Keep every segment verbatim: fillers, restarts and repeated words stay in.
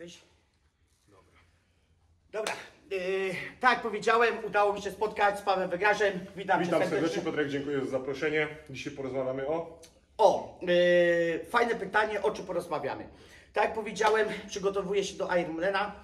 Jesteś? Dobra. Dobra. Yy, tak jak powiedziałem, udało mi się spotkać z Pawłem Wygrażem. Witam, Witam cię serdecznie, Piotrek, dziękuję za zaproszenie. Dzisiaj porozmawiamy o... O, yy, fajne pytanie, o czym porozmawiamy. Tak jak powiedziałem, przygotowuję się do Ironmana.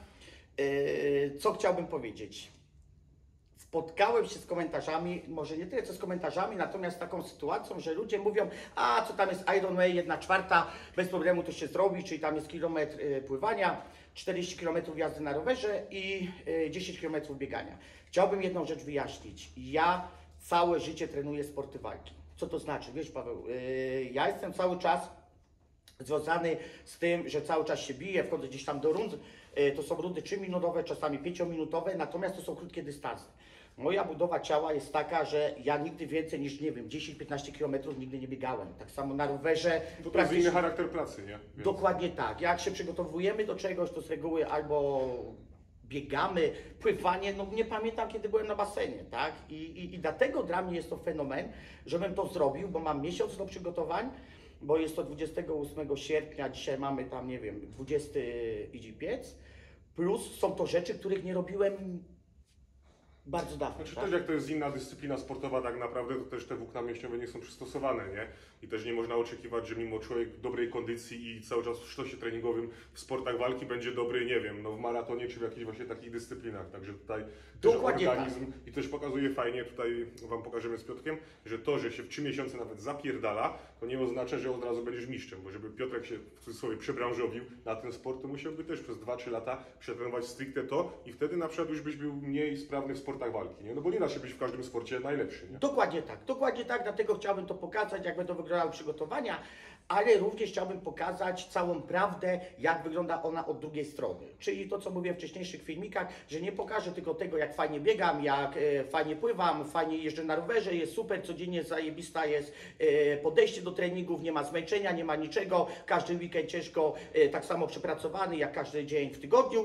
Yy, co chciałbym powiedzieć? Spotkałem się z komentarzami, może nie tyle co z komentarzami, natomiast z taką sytuacją, że ludzie mówią, a co tam jest Ironman, jedna czwarta, bez problemu to się zrobi, czyli tam jest kilometr y, pływania, czterdzieści kilometrów jazdy na rowerze i y, dziesięć kilometrów biegania. Chciałbym jedną rzecz wyjaśnić. Ja całe życie trenuję sporty walki. Co to znaczy? Wiesz, Paweł, y, ja jestem cały czas związany z tym, że cały czas się biję, wchodzę gdzieś tam do rund. Y, to są rundy trzyminutowe, czasami pięciominutowe, natomiast to są krótkie dystanse. Moja budowa ciała jest taka, że ja nigdy więcej niż, nie wiem, dziesięć piętnaście kilometrów nigdy nie biegałem. Tak samo na rowerze. To jest inny charakter pracy, nie? Więc... Dokładnie tak. Jak się przygotowujemy do czegoś, to z reguły albo biegamy, pływanie, no nie pamiętam kiedy byłem na basenie, tak? I, i, i dlatego dla mnie jest to fenomen, żebym to zrobił, bo mam miesiąc do przygotowań, bo jest to dwudziestego ósmego sierpnia, dzisiaj mamy tam, nie wiem, dwudziesty lipiec, plus są to rzeczy, których nie robiłem bardzo dawno. Znaczy tak? też jak to jest inna dyscyplina sportowa tak naprawdę, to też te włókna mięśniowe nie są przystosowane, nie? I też nie można oczekiwać, że mimo człowiek dobrej kondycji i cały czas w sztosie treningowym w sportach walki będzie dobry, nie wiem, no w maratonie czy w jakichś właśnie takich dyscyplinach. Także tutaj też Dokładnie organizm tak. i też pokazuje fajnie, tutaj Wam pokażemy z Piotrkiem, że to, że się w trzy miesiące nawet zapierdala, to nie oznacza, że od razu będziesz mistrzem, bo żeby Piotrek się w cudzysłowie przebranżowił na ten sport, to musiałby też przez dwa trzy lata przetrenować stricte to i wtedy na przykład już byś był mniej sprawny w sportach walki, nie? No bo nie da się być w każdym sporcie najlepszy, nie? Dokładnie tak, dokładnie tak, dlatego chciałbym to pokazać, jak będą wyglądały przygotowania, ale również chciałbym pokazać całą prawdę, jak wygląda ona od drugiej strony. Czyli to, co mówiłem w wcześniejszych filmikach, że nie pokażę tylko tego, jak fajnie biegam, jak e, fajnie pływam, fajnie jeżdżę na rowerze, jest super, codziennie zajebista jest e, podejście do treningów, nie ma zmęczenia, nie ma niczego, każdy weekend ciężko, e, tak samo przepracowany, jak każdy dzień w tygodniu.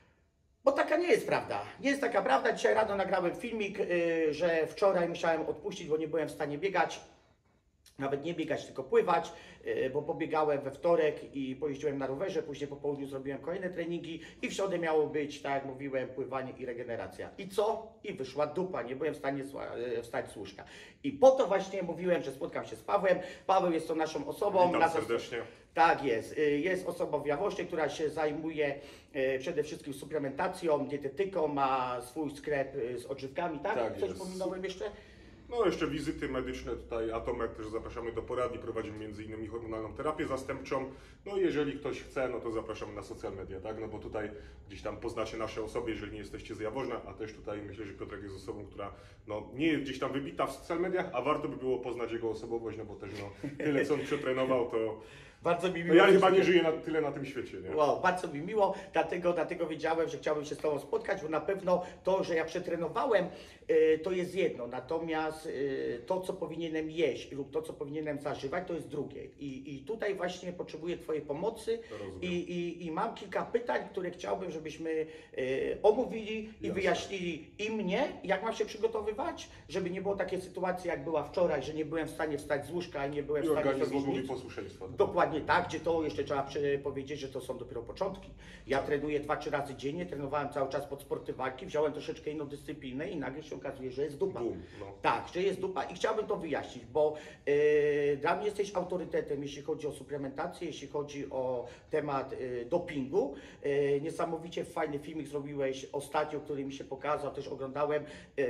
Bo taka nie jest prawda. Nie jest taka prawda. Dzisiaj rano nagrałem filmik, yy, że wczoraj musiałem odpuścić, bo nie byłem w stanie biegać. Nawet nie biegać, tylko pływać, yy, bo pobiegałem we wtorek i pojeździłem na rowerze, później po południu zrobiłem kolejne treningi i w środę miało być, tak jak mówiłem, pływanie i regeneracja. I co? I wyszła dupa, nie byłem w stanie yy, wstać z łóżka. I po to właśnie mówiłem, że spotkam się z Pawłem. Paweł jest to naszą osobą. Witam nas serdecznie. Tak jest. Jest osobą w Jaworznie, która się zajmuje przede wszystkim suplementacją, dietetyką, ma swój sklep z odżywkami, tak? Tak Coś jest. pominąłem jeszcze? No jeszcze wizyty medyczne, tutaj Atomek też zapraszamy do poradni, prowadzimy między innymi hormonalną terapię zastępczą. No i jeżeli ktoś chce, no to zapraszamy na social media, tak? No bo tutaj gdzieś tam poznacie nasze osoby, jeżeli nie jesteście z Jaworzna, a też tutaj myślę, że Piotrek jest osobą, która no, nie jest gdzieś tam wybita w social mediach, a warto by było poznać jego osobowość, no bo też no, tyle co on przetrenował, to... Bardzo mi miło. No ja chyba nie żyję na, tyle na tym świecie, nie? Wow, bardzo mi miło, dlatego, dlatego wiedziałem, że chciałbym się z Tobą spotkać, bo na pewno to, że ja przetrenowałem, y, to jest jedno, natomiast y, to, co powinienem jeść lub to, co powinienem zażywać, to jest drugie. I, i tutaj właśnie potrzebuję Twojej pomocy i, i, i mam kilka pytań, które chciałbym, żebyśmy y, omówili i Jasne. wyjaśnili i mnie, jak mam się przygotowywać, żeby nie było takiej sytuacji, jak była wczoraj, że nie byłem w stanie wstać z łóżka i nie byłem I w stanie organizm zrobić mówi nic. posłuszeństwa. Tak? Dokładnie tak, gdzie to jeszcze trzeba przy- powiedzieć, że to są dopiero początki. Ja trenuję dwa trzy razy dziennie, trenowałem cały czas pod sporty walki, wziąłem troszeczkę inną dyscyplinę i nagle się okazuje, że jest dupa. Boom, no. Tak, że jest dupa i chciałbym to wyjaśnić, bo yy, dla mnie jesteś autorytetem, jeśli chodzi o suplementację, jeśli chodzi o temat yy, dopingu. Yy, niesamowicie fajny filmik zrobiłeś ostatnio, który mi się pokazał, też oglądałem yy,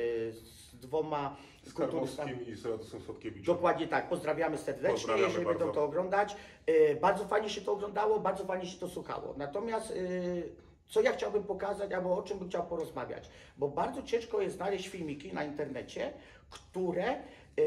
z dwoma Z Karmowskim i z Radosem Słodkiewiczem. Dokładnie tak, pozdrawiamy serdecznie, Pozdrawiamy jeżeli bardzo. będą to oglądać. E, bardzo fajnie się to oglądało, bardzo fajnie się to słuchało. Natomiast e, co ja chciałbym pokazać, albo o czym bym chciał porozmawiać, bo bardzo ciężko jest znaleźć filmiki na internecie, które e,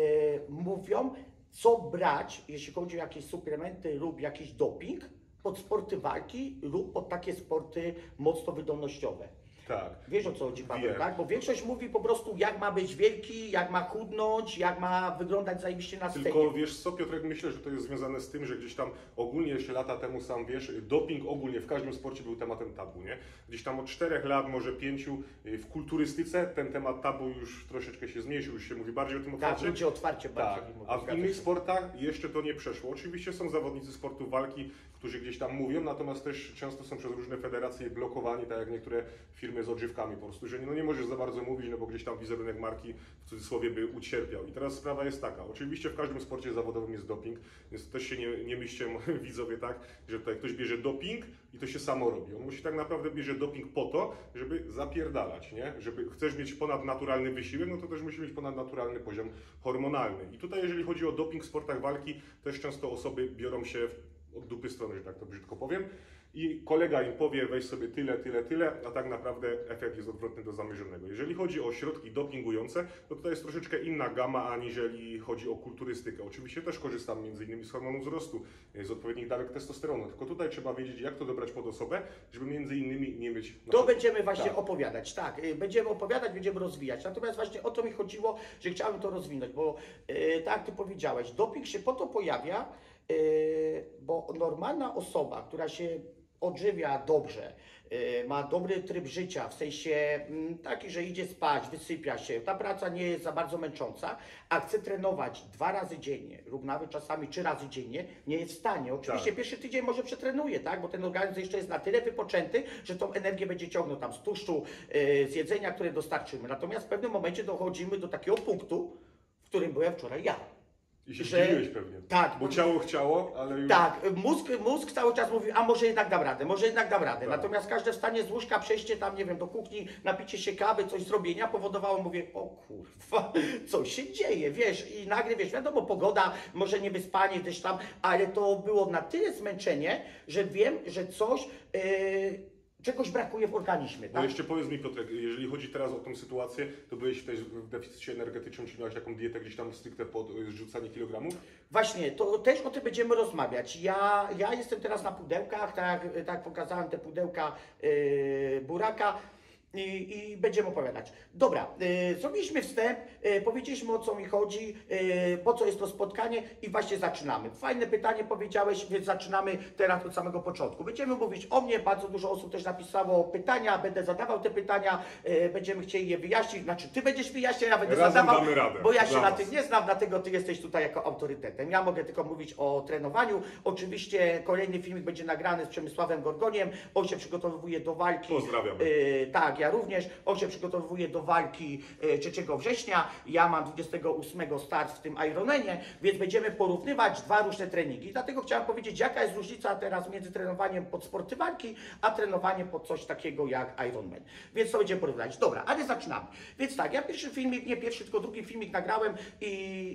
mówią, co brać, jeśli chodzi o jakieś suplementy lub jakiś doping, pod sporty walki lub pod takie sporty mocno wydolnościowe. Tak. Wiesz, o co chodzi, Paweł, Wiem. tak? Bo większość mówi po prostu, jak ma być wielki, jak ma chudnąć, jak ma wyglądać zajebiście na scenie. Tylko wiesz co, Piotrek, myślę, że to jest związane z tym, że gdzieś tam ogólnie jeszcze lata temu, sam wiesz, doping ogólnie w każdym sporcie był tematem tabu, nie? Gdzieś tam od czterech lat, może pięciu w kulturystyce ten temat tabu już troszeczkę się zmniejszył, już się mówi bardziej o tym Tak, otwarcie. ludzie otwarcie bardziej Tak, mówią, a w zgadza innych się. sportach jeszcze to nie przeszło. Oczywiście są zawodnicy sportu walki, którzy gdzieś tam mówią, natomiast też często są przez różne federacje blokowani, tak jak niektóre firmy z odżywkami po prostu, że nie, no nie możesz za bardzo mówić, no bo gdzieś tam wizerunek marki w cudzysłowie by ucierpiał. I teraz sprawa jest taka, oczywiście w każdym sporcie zawodowym jest doping, więc też się nie, nie myślcie widzowie tak, że tutaj ktoś bierze doping i to się samo robi. On musi tak naprawdę bierze doping po to, żeby zapierdalać, nie? Żeby chcesz mieć ponadnaturalny wysiłek, no to też musi mieć ponadnaturalny poziom hormonalny. I tutaj jeżeli chodzi o doping w sportach walki, też często osoby biorą się od dupy strony, że tak to brzydko powiem. I kolega im powie, weź sobie tyle, tyle, tyle, a tak naprawdę efekt jest odwrotny do zamierzonego. Jeżeli chodzi o środki dopingujące, to to jest troszeczkę inna gama, aniżeli chodzi o kulturystykę. Oczywiście też korzystam między innymi z hormonu wzrostu, z odpowiednich dawek testosteronu, tylko tutaj trzeba wiedzieć, jak to dobrać pod osobę, żeby między innymi nie mieć... To będziemy właśnie tak. opowiadać, tak, y, będziemy opowiadać, będziemy rozwijać. Natomiast właśnie o to mi chodziło, że chciałem to rozwinąć, bo y, tak jak Ty powiedziałeś, doping się po to pojawia, y, bo normalna osoba, która się odżywia dobrze, y, ma dobry tryb życia, w sensie mm, taki, że idzie spać, wysypia się, ta praca nie jest za bardzo męcząca, a chce trenować dwa razy dziennie lub nawet czasami trzy razy dziennie, nie jest w stanie. Oczywiście Tak. pierwszy tydzień może przetrenuje, tak, bo ten organizm jeszcze jest na tyle wypoczęty, że tą energię będzie ciągnął tam z tłuszczu, y, z jedzenia, które dostarczymy. Natomiast w pewnym momencie dochodzimy do takiego punktu, w którym byłem wczoraj ja. I się że- zdziwiłeś pewnie. Tak, Bo ciało chciało, ale już... Tak, mózg, mózg cały czas mówi, a może jednak dam radę, może jednak dam radę. Tak. Natomiast każde wstanie z łóżka, przejście tam, nie wiem, do kuchni, napicie się kawy, coś zrobienia powodowało, mówię, o kurwa, co się dzieje, wiesz, i nagle, wiesz, wiadomo, pogoda, może nie wyspanie też tam, ale to było na tyle zmęczenie, że wiem, że coś, yy, czegoś brakuje w organizmie, No tak? jeszcze powiedz mi, Piotrek, jeżeli chodzi teraz o tą sytuację, to byłeś też w deficycie energetycznym, czy miałeś taką dietę gdzieś tam stricte pod y, zrzucanie kilogramów? Właśnie, to też o tym będziemy rozmawiać. Ja, ja jestem teraz na pudełkach, tak, tak pokazałem te pudełka yy, buraka. I, I będziemy opowiadać. Dobra, yy, zrobiliśmy wstęp, yy, powiedzieliśmy o co mi chodzi, yy, po co jest to spotkanie i właśnie zaczynamy. Fajne pytanie powiedziałeś, więc zaczynamy teraz od samego początku. Będziemy mówić o mnie, bardzo dużo osób też napisało pytania, będę zadawał te pytania, yy, będziemy chcieli je wyjaśnić, znaczy Ty będziesz wyjaśniał, ja będę Razem zadawał, damy radę. bo ja się Dla na was. tym nie znam, dlatego Ty jesteś tutaj jako autorytetem. Ja mogę tylko mówić o trenowaniu. Oczywiście kolejny filmik będzie nagrany z Przemysławem Gorgoniem, on się przygotowuje do walki. Pozdrawiamy. Yy, tak, ja również. On się przygotowuje do walki e, trzeciego września. Ja mam dwudziestego ósmego start w tym Ironmanie, więc będziemy porównywać dwa różne treningi. Dlatego chciałem powiedzieć, jaka jest różnica teraz między trenowaniem pod sporty walki, a trenowaniem pod coś takiego jak Ironman. Więc to będziemy porównywać. Dobra, ale zaczynamy. Więc tak, ja pierwszy filmik, nie pierwszy, tylko drugi filmik nagrałem i,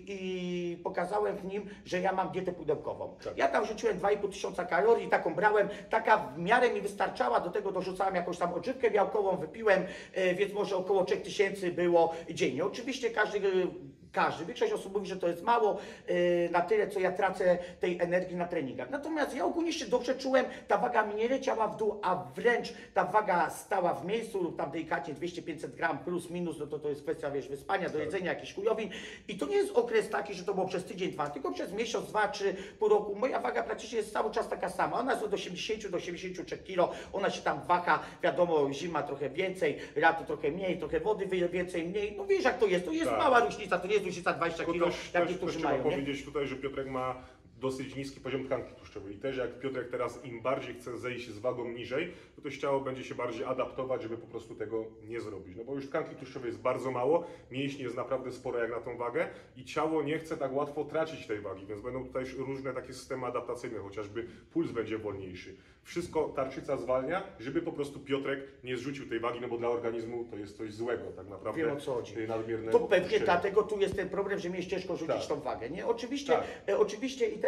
i pokazałem w nim, że ja mam dietę pudełkową. Tak. Ja tam rzuciłem dwa i pół tysiąca kalorii, taką brałem, taka w miarę mi wystarczała, do tego dorzucałem jakąś tam odżywkę białkową, wypiłem, e, więc może około trzech tysięcy było dziennie. Oczywiście każdy, e, każdy, większość osób mówi, że to jest mało e, na tyle, co ja tracę tej energii na treningach. Natomiast ja ogólnie się dobrze czułem, ta waga mi nie leciała w dół, a wręcz ta waga stała w miejscu lub tam delikatnie dwieście pięćset gram plus minus, no to to jest kwestia, wiesz, wyspania, do jedzenia, jakichś chujowin. I to nie jest okres taki, że to było przez tydzień, dwa, tylko przez miesiąc, dwa, trzy, pół roku. Moja waga praktycznie jest cały czas taka sama. Ona jest od osiemdziesięciu do osiemdziesięciu trzech kilo, ona się tam waha, wiadomo, zima trochę więcej, lato trochę mniej, trochę wody więcej, mniej. No wiesz jak to jest, to jest Tak. mała różnica, to nie jest różnica dwadzieścia Tylko kilo, też, jak też, też niektórzy trzeba mają, nie? powiedzieć tutaj, że Piotrek ma dosyć niski poziom tkanki tłuszczowej. I też jak Piotrek teraz im bardziej chce zejść z wagą niżej, to to ciało będzie się bardziej adaptować, żeby po prostu tego nie zrobić. No bo już tkanki tłuszczowej jest bardzo mało, mięśni jest naprawdę sporo jak na tą wagę i ciało nie chce tak łatwo tracić tej wagi, więc będą tutaj różne takie systemy adaptacyjne, chociażby puls będzie wolniejszy. Wszystko tarczyca zwalnia, żeby po prostu Piotrek nie zrzucił tej wagi, no bo dla organizmu to jest coś złego tak naprawdę. Wiem, o co chodzi. Nadmierne To pewnie obciążenie. dlatego tu jest ten problem, że mnie jest ciężko rzucić Tak. tą wagę, nie? Oczywiście, Tak. e, oczywiście i teraz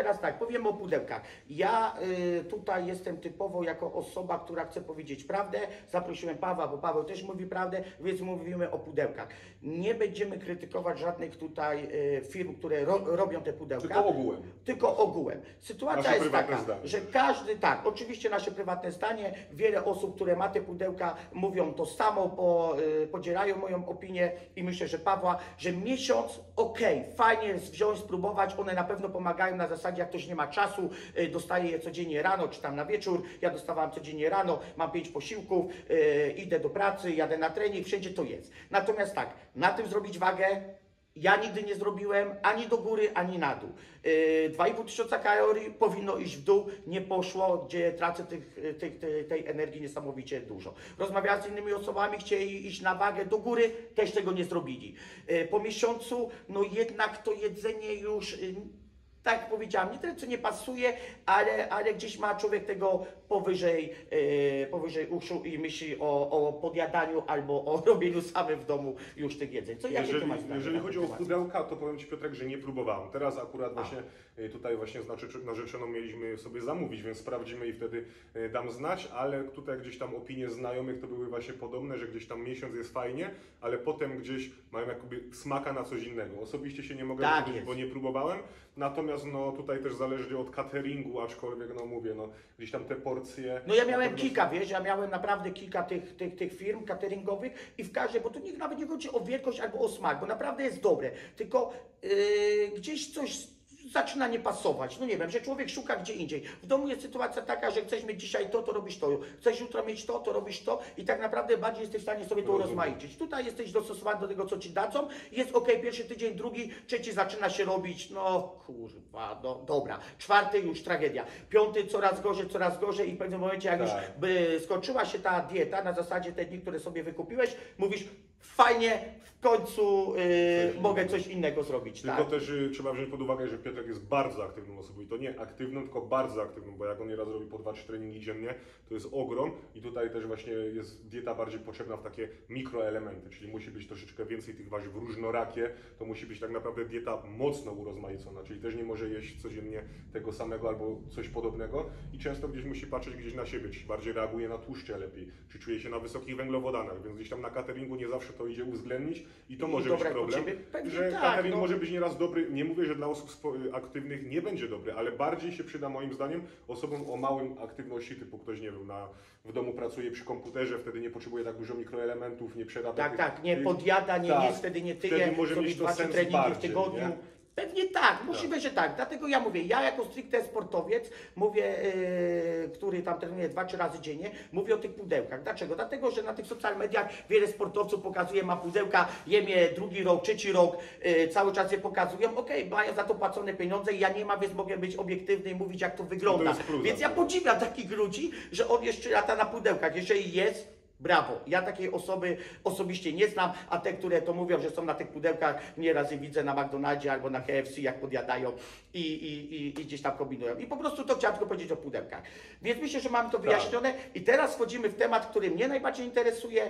teraz tak, powiemy o pudełkach. Ja y, tutaj jestem typowo jako osoba, która chce powiedzieć prawdę. Zaprosiłem Pawła, bo Paweł też mówi prawdę, więc mówimy o pudełkach. Nie będziemy krytykować żadnych tutaj y, firm, które ro, robią te pudełka. Tylko ogółem. Tylko ogółem. Sytuacja Nasze jest prywatne taka, zdanie. że każdy, tak, oczywiście nasze prywatne zdanie, wiele osób, które ma te pudełka, mówią to samo, po, y, podzielają moją opinię i myślę, że Pawła, że miesiąc, okej, okay, fajnie wziąć, spróbować, one na pewno pomagają na zasadzie, jak ktoś nie ma czasu, y, dostaje je codziennie rano, czy tam na wieczór, ja dostawałam codziennie rano, mam pięć posiłków, y, idę do pracy, jadę na trening, wszędzie to jest. Natomiast tak, na tym zrobić wagę, ja nigdy nie zrobiłem ani do góry, ani na dół. Yy, dwa i pół tysiąca kalorii powinno iść w dół, nie poszło, gdzie tracę tych, tych, tej, tej energii niesamowicie dużo. Rozmawiałem z innymi osobami, chcieli iść na wagę do góry, też tego nie zrobili. Yy, po miesiącu, no jednak to jedzenie już... Yy, tak jak powiedziałam, nie tyle co nie pasuje, ale, ale gdzieś ma człowiek tego powyżej, yy, powyżej uszu i myśli o, o podjadaniu albo o robieniu samym w domu już tych jedzeń. Co, jakie Jeżeli, ty masz zdanie jeżeli na chodzi ten o temat? pudełka, to powiem Ci, Piotrek, że nie próbowałem. Teraz akurat właśnie y, tutaj właśnie z narzecz- narzeczoną mieliśmy sobie zamówić, więc sprawdzimy i wtedy y, dam znać, ale tutaj gdzieś tam opinie znajomych to były właśnie podobne, że gdzieś tam miesiąc jest fajnie, ale potem gdzieś mają jakby smaka na coś innego. Osobiście się nie mogę Tak powiedzieć, jest. bo nie próbowałem, natomiast no tutaj też zależy od cateringu, aczkolwiek no mówię, no gdzieś tam te porcje... No ja na miałem pewno- kilka, wiesz, ja miałem naprawdę kilka tych, tych, tych firm cateringowych i w każdej, bo tu nikt nawet nie chodzi o wielkość albo o smak, bo naprawdę jest dobre, tylko yy, gdzieś coś zaczyna nie pasować, no nie wiem, że człowiek szuka gdzie indziej. W domu jest sytuacja taka, że chcesz mieć dzisiaj to, to robisz to, chcesz jutro mieć to, to robisz to i tak naprawdę bardziej jesteś w stanie sobie to Rozumiem. urozmaicić. Tutaj jesteś dostosowany do tego, co ci dadzą, jest ok, pierwszy tydzień, drugi, trzeci zaczyna się robić, no kurwa, no dobra, czwarty już tragedia, piąty coraz gorzej, coraz gorzej i w pewnym momencie jak Tak. już by skończyła się ta dieta, na zasadzie te dni, które sobie wykupiłeś, mówisz fajnie, w końcu yy, mogę coś innego zrobić, Tylko tak? też y, trzeba wziąć pod uwagę, że Piotrek jest bardzo aktywną osobą i to nie aktywną, tylko bardzo aktywną, bo jak on nieraz robi po dwa trzy treningi dziennie, to jest ogrom i tutaj też właśnie jest dieta bardziej potrzebna w takie mikroelementy, czyli musi być troszeczkę więcej tych warzyw różnorakie, to musi być tak naprawdę dieta mocno urozmaicona, czyli też nie może jeść codziennie tego samego albo coś podobnego i często gdzieś musi patrzeć gdzieś na siebie, czy bardziej reaguje na tłuszcze lepiej, czy czuje się na wysokich węglowodanach, więc gdzieś tam na cateringu nie zawsze to idzie uwzględnić i to I może dobre być jak u problem, ciebie? Pewnie że tak, catering no. może być nieraz dobry, nie mówię, że dla osób spo- aktywnych nie będzie dobry, ale bardziej się przyda moim zdaniem osobom o małym aktywności, typu ktoś, nie wiem, na, w domu pracuje przy komputerze, wtedy nie potrzebuje tak dużo mikroelementów, nie przerabia Tak, tych, tak, nie tych- podjada, nie tak. jest, wtedy nie tyje, Wtedy może zrobi mieć to dwa, trzy sens treningi w bardziej, tygodniu. nie? Pewnie tak, możliwe, że tak. Dlatego ja mówię, ja jako stricte sportowiec, mówię, yy, który tam trenuje dwa, trzy razy dziennie, mówię o tych pudełkach. Dlaczego? Dlatego, że na tych social mediach wiele sportowców pokazuje, ma pudełka, jem je drugi rok, trzeci rok, yy, cały czas je pokazują. Okej, mają za to płacone pieniądze i ja nie mam, więc mogę być obiektywny i mówić, jak to wygląda. jest plus Więc ja akurat. podziwiam takich ludzi, że on jeszcze lata na pudełkach. Jeżeli jest, brawo. Ja takiej osoby osobiście nie znam, a te, które to mówią, że są na tych pudełkach, nieraz je widzę na McDonaldzie albo na K F C, jak podjadają i, i, i, i gdzieś tam kombinują. I po prostu to chciałem tylko powiedzieć o pudełkach. Więc myślę, że mamy to wyjaśnione i teraz wchodzimy w temat, który mnie najbardziej interesuje,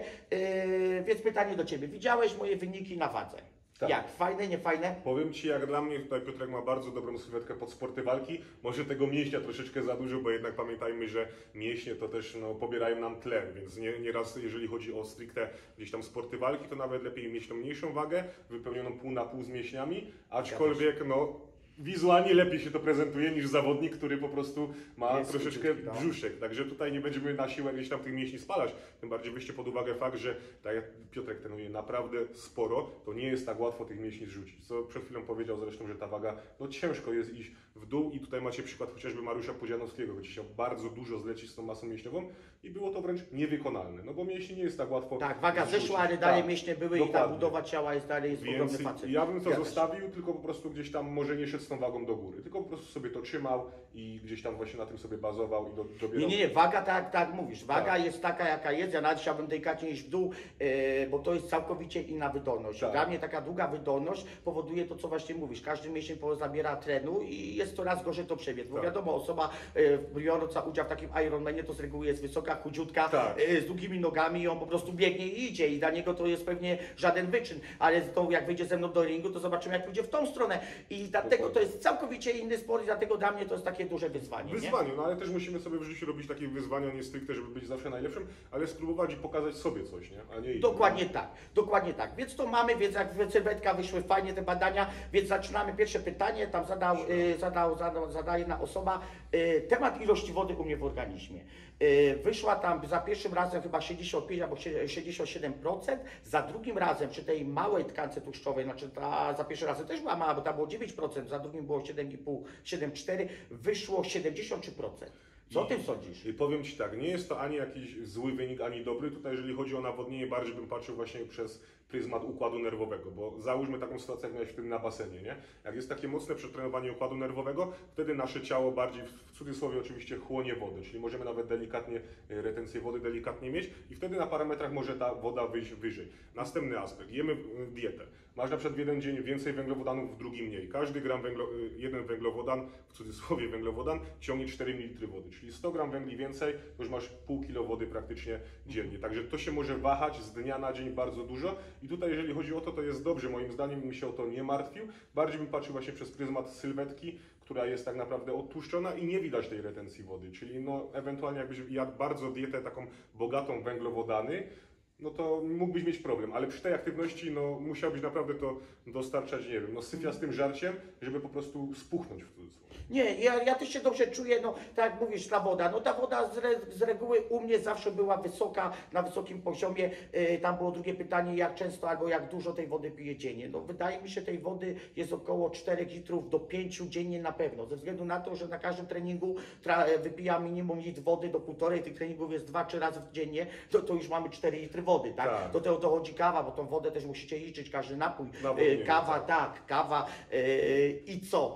yy, więc pytanie do Ciebie. Widziałeś moje wyniki na wadze? Tak. Jak? Fajne, niefajne? Powiem Ci, jak dla mnie tutaj Piotrek ma bardzo dobrą sylwetkę pod sporty walki. Może tego mięśnia troszeczkę za dużo, bo jednak pamiętajmy, że mięśnie to też no, pobierają nam tlen, więc nie, nieraz jeżeli chodzi o stricte gdzieś tam sporty walki, to nawet lepiej mieć tą mniejszą wagę, wypełnioną pół na pół z mięśniami, aczkolwiek no wizualnie lepiej się to prezentuje niż zawodnik, który po prostu ma Jest troszeczkę króciutki, no. brzuszek. Także tutaj nie będziemy na siłę gdzieś tam tych mięśni spalać. Tym bardziej weźcie pod uwagę fakt, że tak jak Piotrek trenuje naprawdę sporo, to nie jest tak łatwo tych mięśni zrzucić. Co przed chwilą powiedział zresztą, że ta waga, no ciężko jest iść w dół i tutaj macie przykład chociażby Mariusza Pudzianowskiego, gdzie chciał bardzo dużo zlecić z tą masą mięśniową i było to wręcz niewykonalne, no bo mięśni nie jest tak łatwo Tak, waga zrzucić. zeszła, ale dalej Tak, mięśnie były i ta dokładnie. budowa ciała jest dalej jest ogromny Więc facet. ja bym to Zgadza się. zostawił, tylko po prostu gdzieś tam może nie szedł z tą wagą do góry, tylko po prostu sobie to trzymał i gdzieś tam właśnie na tym sobie bazował i do, dobierał. Nie, nie, nie, waga tak, tak mówisz. Waga Tak. jest taka, jaka jest. Ja nawet chciałbym delikatnie iść w dół, e, bo to jest całkowicie inna wydolność. Tak. Dla mnie taka długa wydolność powoduje to, co właśnie mówisz. Każdy miesiąc zabiera trenu i jest coraz gorzej to przebiec. Bo Tak. wiadomo, osoba e, biorąca udział w takim Ironmanie to z reguły jest wysoka, chudziutka, Tak. e, z długimi nogami i on po prostu biegnie i idzie i dla niego to jest pewnie żaden wyczyn. Ale to jak wyjdzie ze mną do ringu, to zobaczymy, jak pójdzie w tą stronę. I dlatego Dokładnie. to jest całkowicie inny sport i dlatego dla mnie to jest takie duże wyzwanie. Wyzwanie, no ale też musimy sobie w życiu robić takie wyzwania, nie stricte, żeby być zawsze najlepszym, ale spróbować i pokazać sobie coś, nie? A nie innym. Dokładnie tak, dokładnie tak. Więc to mamy, więc jak w Sylwetka wyszły fajnie te badania, więc zaczynamy pierwsze pytanie, tam zadał, y, zadał, zadał zadaje jedna osoba, y, temat ilości wody u mnie w organizmie. Y, wyszła tam za pierwszym razem chyba sześćdziesiąt pięć albo sześćdziesiąt siedem procent, za drugim razem przy tej małej tkance tłuszczowej, znaczy ta za pierwszym razem też była mała, bo tam było dziewięć procent, za drugim było siedem i pół, siedem przecinek cztery, wyszło siedemdziesiąt trzy procent. Co o tym sądzisz? I powiem Ci tak, nie jest to ani jakiś zły wynik, ani dobry. Tutaj jeżeli chodzi o nawodnienie, bardziej bym patrzył właśnie przez pryzmat układu nerwowego, bo załóżmy taką sytuację, jak miałeś w tym na basenie, nie? Jak jest takie mocne przetrenowanie układu nerwowego, wtedy nasze ciało bardziej, w cudzysłowie oczywiście, chłonie wodę, czyli możemy nawet delikatnie, retencję wody delikatnie mieć i wtedy na parametrach może ta woda wyjść wyżej. Następny aspekt, jemy dietę. Masz na przykład w jeden dzień więcej węglowodanów, w drugi mniej. Każdy gram węglo, jeden węglowodan, w cudzysłowie węglowodan, ciągnie cztery mililitry wody, czyli sto gram węgli więcej, to już masz pół kilo wody praktycznie dziennie. Także to się może wahać z dnia na dzień bardzo dużo i tutaj jeżeli chodzi o to, to jest dobrze, moim zdaniem bym się o to nie martwił. Bardziej bym patrzył właśnie przez pryzmat sylwetki, która jest tak naprawdę odtłuszczona i nie widać tej retencji wody, czyli no ewentualnie jakbyś jadł bardzo dietę taką bogatą w węglowodany, no to mógłbyś mieć problem, ale przy tej aktywności no, musiałbyś naprawdę to dostarczać, nie wiem, no syfiastym żarciem, żeby po prostu spuchnąć w cudzysłowie. Nie, ja, ja też się dobrze czuję, no tak jak mówisz, ta woda, no ta woda z, re, z reguły u mnie zawsze była wysoka, na wysokim poziomie. Yy, tam było drugie pytanie, jak często albo jak dużo tej wody piję dziennie. No wydaje mi się, tej wody jest około czterech litrów do pięciu dziennie na pewno, ze względu na to, że na każdym treningu tra, wypijam minimum litr wody do półtorej, tych treningów jest dwa, trzy razy dziennie, to, to już mamy cztery litry wody, tak? Tak. Do tego dochodzi kawa, bo tą wodę też musicie liczyć, każdy napój. Nawodnienie, Yy, kawa, tak. tak, kawa yy, i co?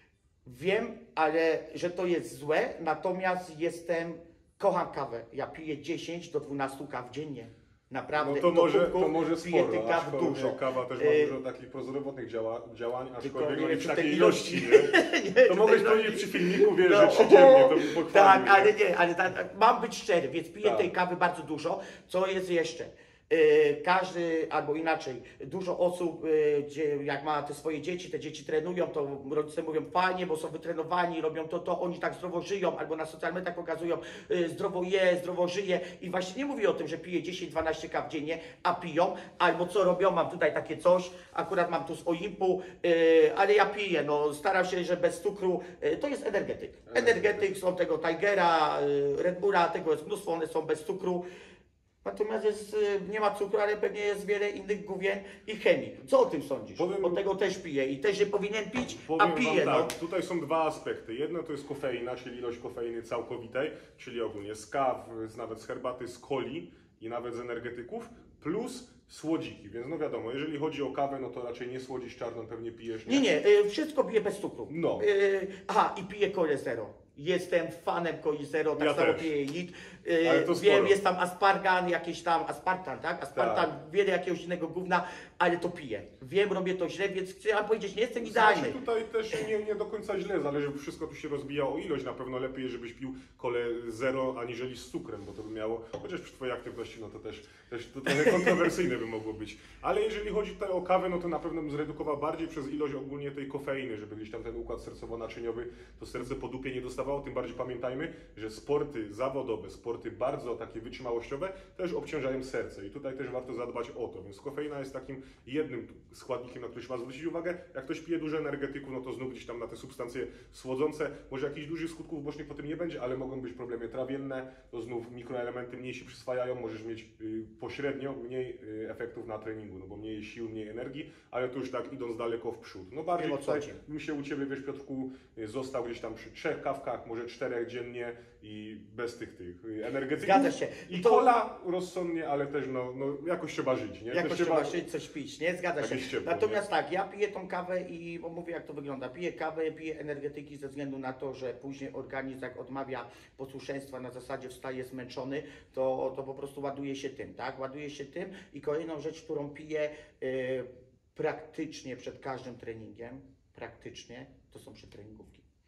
Wiem, ale że to jest złe, natomiast jestem, kocham kawę. Ja piję dziesięć do dwunastu kaw dziennie. Naprawdę. No to I do może, kubków to może piję sporo, tych kaw aczkolwiek dużo. kawa też ma Yy, dużo takich prozdrowotnych działa, działań, aczkolwiek nie no nie wiem, w czy takiej tej ilości, ilości- nie? nie, To czy mogłeś tej powiedzieć ilości- przy filmiku, wiesz, No, że trzy dziennie, to bym pochwalił. tak, nie? ale nie, ale tak, mam być szczery, więc piję Tak. tej kawy bardzo dużo. Co jest jeszcze? Yy, każdy, albo inaczej, dużo osób, yy, gdzie jak ma te swoje dzieci, te dzieci trenują, to rodzice mówią fajnie, bo są wytrenowani, robią to, to, oni tak zdrowo żyją, albo na social mediach pokazują, yy, zdrowo je, zdrowo żyje i właśnie nie mówię o tym, że piję dziesięć dwanaście kaw dziennie, a piją, albo co robią, mam tutaj takie coś, akurat mam tu z Olimpu, yy, ale ja piję, no staram się, że bez cukru, yy, to jest energetyk. Energetyk, są tego Tigera, yy, Red Bulla, tego jest mnóstwo, one są bez cukru. Natomiast jest, y, nie ma cukru, ale pewnie jest wiele innych główien i chemii. Co o tym sądzisz? Powiem- Bo tego też piję i też nie powinien pić, a Powiem piję. wam No. tak, tutaj są dwa aspekty. Jedno to jest kofeina, czyli ilość kofeiny całkowitej, czyli ogólnie z kaw, z, nawet z herbaty, z coli i nawet z energetyków, plus słodziki. Więc no wiadomo, jeżeli chodzi o kawę, no to raczej nie słodzisz czarną, pewnie pijesz. Nie, nie, y, wszystko piję bez cukru. No. Y, aha, i piję Cole Zero. Jestem fanem Coli Zero, tak Ja samo też. piję lit. Ale to Wiem, sporo. jest tam aspargan, jakiś tam aspartan, tak? Aspartan, wiele jakiegoś innego gówna, ale to piję. Wiem, robię to źle, więc chcę wam powiedzieć, nie jestem idealny. Znaczy, tutaj też nie, nie do końca źle, zależy, wszystko tu się rozbija o ilość. Na pewno lepiej, żebyś pił kole zero, aniżeli z cukrem, bo to by miało, chociaż przy Twojej aktywności, no to też, też to trochę kontrowersyjne by mogło być. Ale jeżeli chodzi tutaj o kawę, no to na pewno bym zredukował bardziej przez ilość ogólnie tej kofeiny, żeby gdzieś tam ten układ sercowo-naczyniowy, to serce po dupie nie dostawało. Tym bardziej pamiętajmy, że sporty zawodowe, sporty bardzo takie wytrzymałościowe też obciążają serce i tutaj też warto zadbać o to. Więc kofeina jest takim jednym składnikiem, na który trzeba zwrócić uwagę. Jak ktoś pije dużo energetyków, no to znów gdzieś tam na te substancje słodzące, może jakichś dużych skutków bocznych po tym nie będzie, ale mogą być problemy trawienne, to znów mikroelementy mniej się przyswajają, możesz mieć y, pośrednio mniej y, efektów na treningu, no bo mniej sił, mniej energii, ale to już tak idąc daleko w przód. No bardziej Wiem, o co tutaj chodzi. bym się u Ciebie, wiesz Piotrku, y, został gdzieś tam przy trzech kawkach, może czterech dziennie i bez tych tych y, energetyków. Zgadza się. I To- kola rozsądnie, ale też no, no jakoś trzeba żyć, nie? Jakoś Też trzeba żyć, coś pić, nie? Zgadza się. Jakieś ciepło, Natomiast tak, ja piję tą kawę i bo mówię jak to wygląda. Piję kawę, piję energetyki ze względu na to, że później organizm jak odmawia posłuszeństwa, na zasadzie wstaje zmęczony, to, to po prostu ładuje się tym, tak? Ładuje się tym i kolejną rzecz, którą piję y, praktycznie przed każdym treningiem, praktycznie, to są przetreningówki.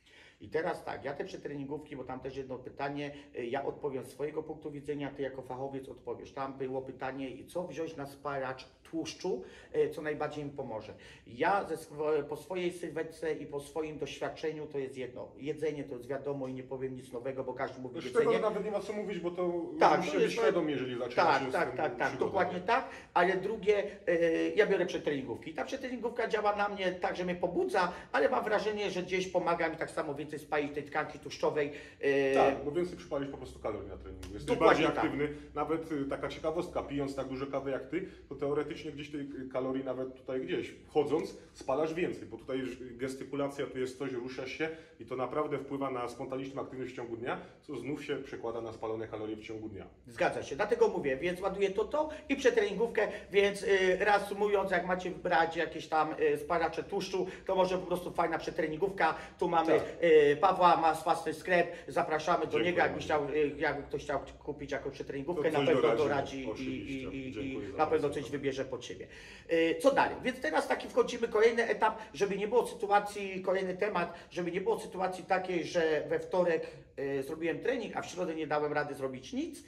I teraz tak, ja te przetreningówki, bo tam też jedno pytanie, y, ja odpowiem z swojego punktu widzenia, ty jako fachowiec odpowiesz. Tam było pytanie, co wziąć na sparacz tłuszczu, y, co najbardziej mi pomoże. Ja ze swo- po swojej sylwetce i po swoim doświadczeniu to jest jedno. Jedzenie to jest wiadomo i nie powiem nic nowego, bo każdy mówi Już jedzenie. tego nawet nie ma co mówić, bo to Tak, musicie to być jest- świadomi, jeżeli zaczynacie Tak, z tak, tym tak, tak, przygodę. dokładnie tak, ale drugie, e, ja biorę przetreningówki. Ta przetreningówka działa na mnie tak, że mnie pobudza, ale mam wrażenie, że gdzieś pomaga mi tak samo więcej spalić tej tkanki tłuszczowej. E, Tak, bo więcej przypalisz po prostu kalorii na treningu. Jesteś Dokładnie bardziej tak. aktywny. Nawet y, taka ciekawostka, pijąc tak dużo kawy jak ty, to teoretycznie gdzieś tej y, kalorii nawet tutaj gdzieś wchodząc spalasz więcej, bo tutaj już gestykulacja to jest coś, ruszasz się i to naprawdę wpływa na spontaniczną aktywność w ciągu dnia, co znów się przekłada na spalone kalorie w ciągu dnia. Zgadza się, dlatego mówię, więc ładuję to, to i przetreningówkę, więc y, reasumując, jak macie brać jakieś tam y, spalacze tłuszczu, to może po prostu fajna przetreningówka. Tu mamy Tak. y, Pawła, ma własny sklep, zapraszamy do Dziękuję niego, jakby, bardzo. chciał, y, jakby ktoś chciał kupić jakąś przetreningówkę, To na coś pewno doradzi, doradzi i, i, oczywiście. i, i Dziękuję za na pewno bardzo. coś wybierze pod siebie. Y, Co dalej? Więc teraz taki wchodzimy kolejny etap, żeby nie było sytuacji, kolejny temat, żeby nie było sytuacji takiej, że we wtorek y, zrobiłem trening, a w środę nie dałem rady zrobić nic.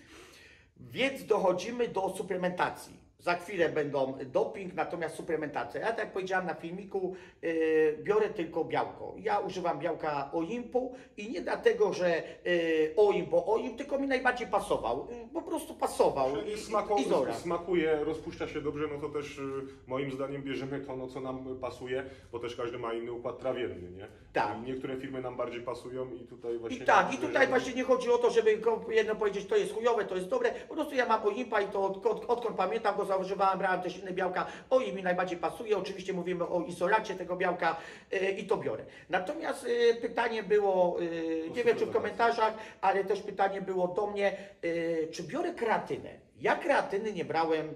Więc dochodzimy do suplementacji. Za chwilę będą doping, natomiast suplementacja. Ja tak jak powiedziałem na filmiku, yy, biorę tylko białko. Ja używam białka Oimpu i nie dlatego, że yy, Oimp, bo Oimp tylko mi najbardziej pasował. Yy, po prostu pasował. Jeżeli I- smako, Izora. smakuje, rozpuszcza się dobrze, no to też y, moim zdaniem bierzemy to, no, co nam pasuje, bo też każdy ma inny układ trawienny, nie? Tak. I niektóre firmy nam bardziej pasują i tutaj właśnie... I tak, i bierzemy- tutaj właśnie nie chodzi o to, żeby ko- jedno powiedzieć, to jest chujowe, to jest dobre. Po prostu ja mam Oimpa i to od, od, odkąd pamiętam go zaużywałem, brałem też inne białka. Oimp mi najbardziej pasuje. Oczywiście mówimy o izolacie tego białka yy, i to biorę. Natomiast yy, pytanie było, yy, nie wiem czy w komentarzach, ale też pytanie było do mnie, yy, czy biorę kreatynę? Ja kreatyny nie brałem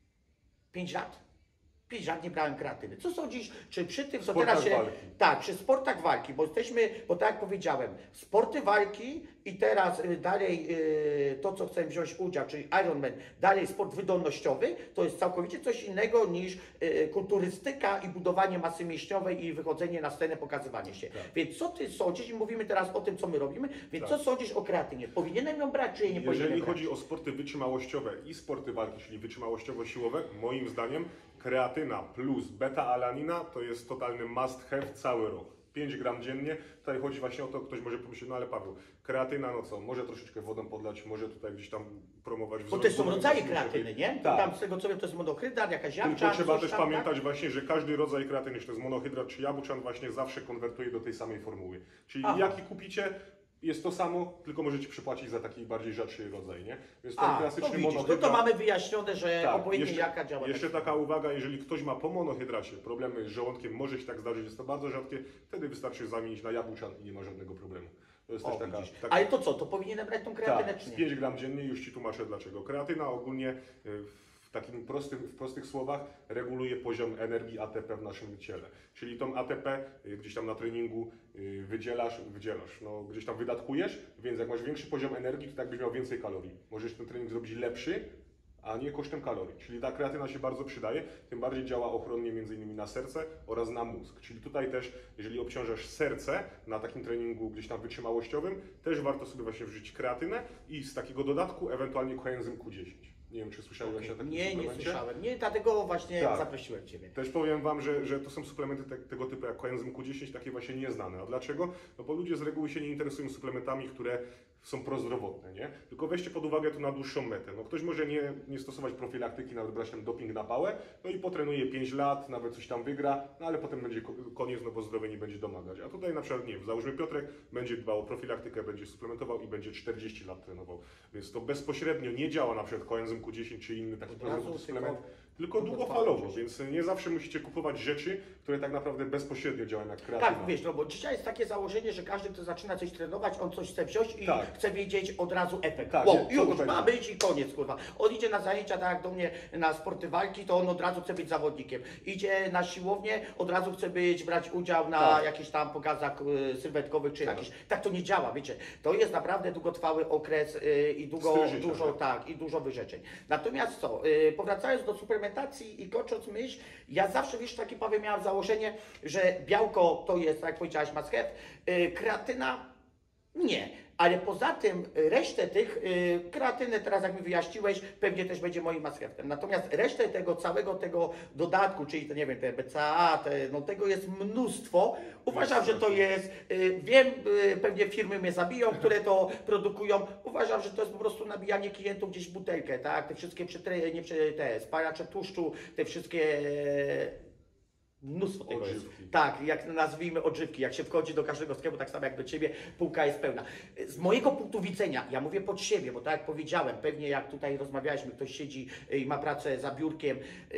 pięć lat. pięć lat nie brałem kreatyny. Co sądzisz, czy przy tym, co Sportach teraz się... walki. Tak, przy sportach walki, bo jesteśmy, bo tak jak powiedziałem, sporty walki i teraz y, dalej y, to, co chcę wziąć udział, czyli Ironman, dalej sport wydolnościowy, to jest całkowicie coś innego niż y, kulturystyka i budowanie masy mięśniowej i wychodzenie na scenę, pokazywanie się. Tak. Więc co ty sądzisz, i mówimy teraz o tym, co my robimy, więc Tak. co sądzisz o kreatynie? Powinienem ją brać, czy jej nie powinienem Jeżeli brać? chodzi o sporty wytrzymałościowe i sporty walki, czyli wytrzymałościowo-siłowe, moim zdaniem kreatyna plus beta-alanina to jest totalny must have cały rok. pięć gram dziennie. Tutaj chodzi właśnie o to, ktoś może pomyśleć, no ale Paweł, kreatyna, no co, może troszeczkę wodą podlać, może tutaj gdzieś tam promować Bo wzrost to są głowy rodzaje mięśniowej. kreatyny, nie? Tak. Tam z tego co wiem, to jest monohydrat, jakaś jabłczan, Tylko trzeba coś też tam, pamiętać tak? właśnie, że każdy rodzaj kreatyny, czy to jest monohydrat czy jabłczan, właśnie zawsze konwertuje do tej samej formuły. Czyli Aha. jaki kupicie, jest to samo, tylko możecie przypłacić za taki bardziej rzadszy rodzaj, nie? Więc ten A, klasyczny no widzisz, no monohydrat... to mamy wyjaśnione, że Tak, obojętnie jeszcze, jaka działa. jeszcze tak. taka uwaga, jeżeli ktoś ma po monohydracie problemy z żołądkiem, może się tak zdarzyć, jest to bardzo rzadkie, wtedy wystarczy zamienić na jabłczan i nie ma żadnego problemu. To jest O, też taka... widzisz. taka Ale to co, to powinienem brać tą kreatynę, tak, czy z nie? pięć gram dziennie, już Ci tłumaczę dlaczego. Kreatyna ogólnie y, w takim prostym, w prostych słowach reguluje poziom energii A T P w naszym ciele. Czyli tą A T P y, gdzieś tam na treningu y, wydzielasz, wydzielasz, no gdzieś tam wydatkujesz, więc jak masz większy poziom energii, to tak byś miał więcej kalorii. Możesz ten trening zrobić lepszy, a nie kosztem kalorii. Czyli ta kreatyna się bardzo przydaje, tym bardziej działa ochronnie między innymi na serce oraz na mózg. Czyli tutaj też, jeżeli obciążasz serce na takim treningu gdzieś tam wytrzymałościowym, też warto sobie właśnie wrzucić kreatynę i z takiego dodatku ewentualnie koenzym Q dziesięć. Nie wiem, czy słyszałeś okay. o takim Nie, nie suplemencie? słyszałem. Nie, dlatego właśnie Tak. zaprosiłem Ciebie. Też powiem Wam, że, że to są suplementy te, tego typu jak koenzym Q dziesięć, takie właśnie nieznane. A dlaczego? No bo ludzie z reguły się nie interesują suplementami, które są prozdrowotne, nie? Tylko weźcie pod uwagę to na dłuższą metę. No ktoś może nie, nie stosować profilaktyki, nawet brać ten doping na pałę, no i potrenuje pięć lat, nawet coś tam wygra, no ale potem będzie ko- koniec, no bo zdrowie nie będzie domagać. A tutaj na przykład, nie wiem, załóżmy Piotrek będzie dbał o profilaktykę, będzie suplementował i będzie czterdzieści lat trenował. Więc to bezpośrednio nie działa na przykład koenzym Q dziesięć czy inny taki Od razu prozdrowotny suplement, tylko- tylko tylko długofalowo, trwało. więc nie zawsze musicie kupować rzeczy, które tak naprawdę bezpośrednio działają jak kreatyna. Tak, wiesz, no bo dzisiaj jest takie założenie, że każdy, kto zaczyna coś trenować, on coś chce wziąć i Tak. chce wiedzieć od razu efekt. Tak, wow, nie, co to już ma będzie? być i koniec, kurwa. On idzie na zajęcia, tak jak do mnie na sporty walki, to on od razu chce być zawodnikiem. Idzie na siłownię, od razu chce być, brać udział na Tak. jakichś tam pokazach y, sylwetkowych czy Tak. jakichś. Tak to nie działa, wiecie. To jest naprawdę długotrwały okres y, i długo, Styl życia, dużo, tak. tak, i dużo wyrzeczeń. Natomiast co, y, powracając do suplementacji i kończąc myśl, ja zawsze, wiesz, taki Paweł miałem założenie, założenie, że białko to jest, tak jak powiedziałaś, must have, y, kreatyna nie. Ale poza tym resztę tych, y, kreatynę teraz jak mi wyjaśniłeś, pewnie też będzie moim must have'em. Natomiast resztę tego całego tego dodatku, czyli to nie wiem, te B C A A, te, no tego jest mnóstwo. Uważam, że to jest, y, wiem, y, pewnie firmy mnie zabiją, które to produkują. Uważam, że to jest po prostu nabijanie klientów gdzieś w butelkę, tak? Te wszystkie przetre, nie, prze- te spalacze tłuszczu, te wszystkie... Mnóstwo tego jest. Odżywki. Tak, jak nazwijmy odżywki. Jak się wchodzi do każdego sklepu, tak samo jak do Ciebie, półka jest pełna. Z mojego punktu widzenia, ja mówię pod siebie, bo tak jak powiedziałem, pewnie jak tutaj rozmawialiśmy, ktoś siedzi i ma pracę za biurkiem,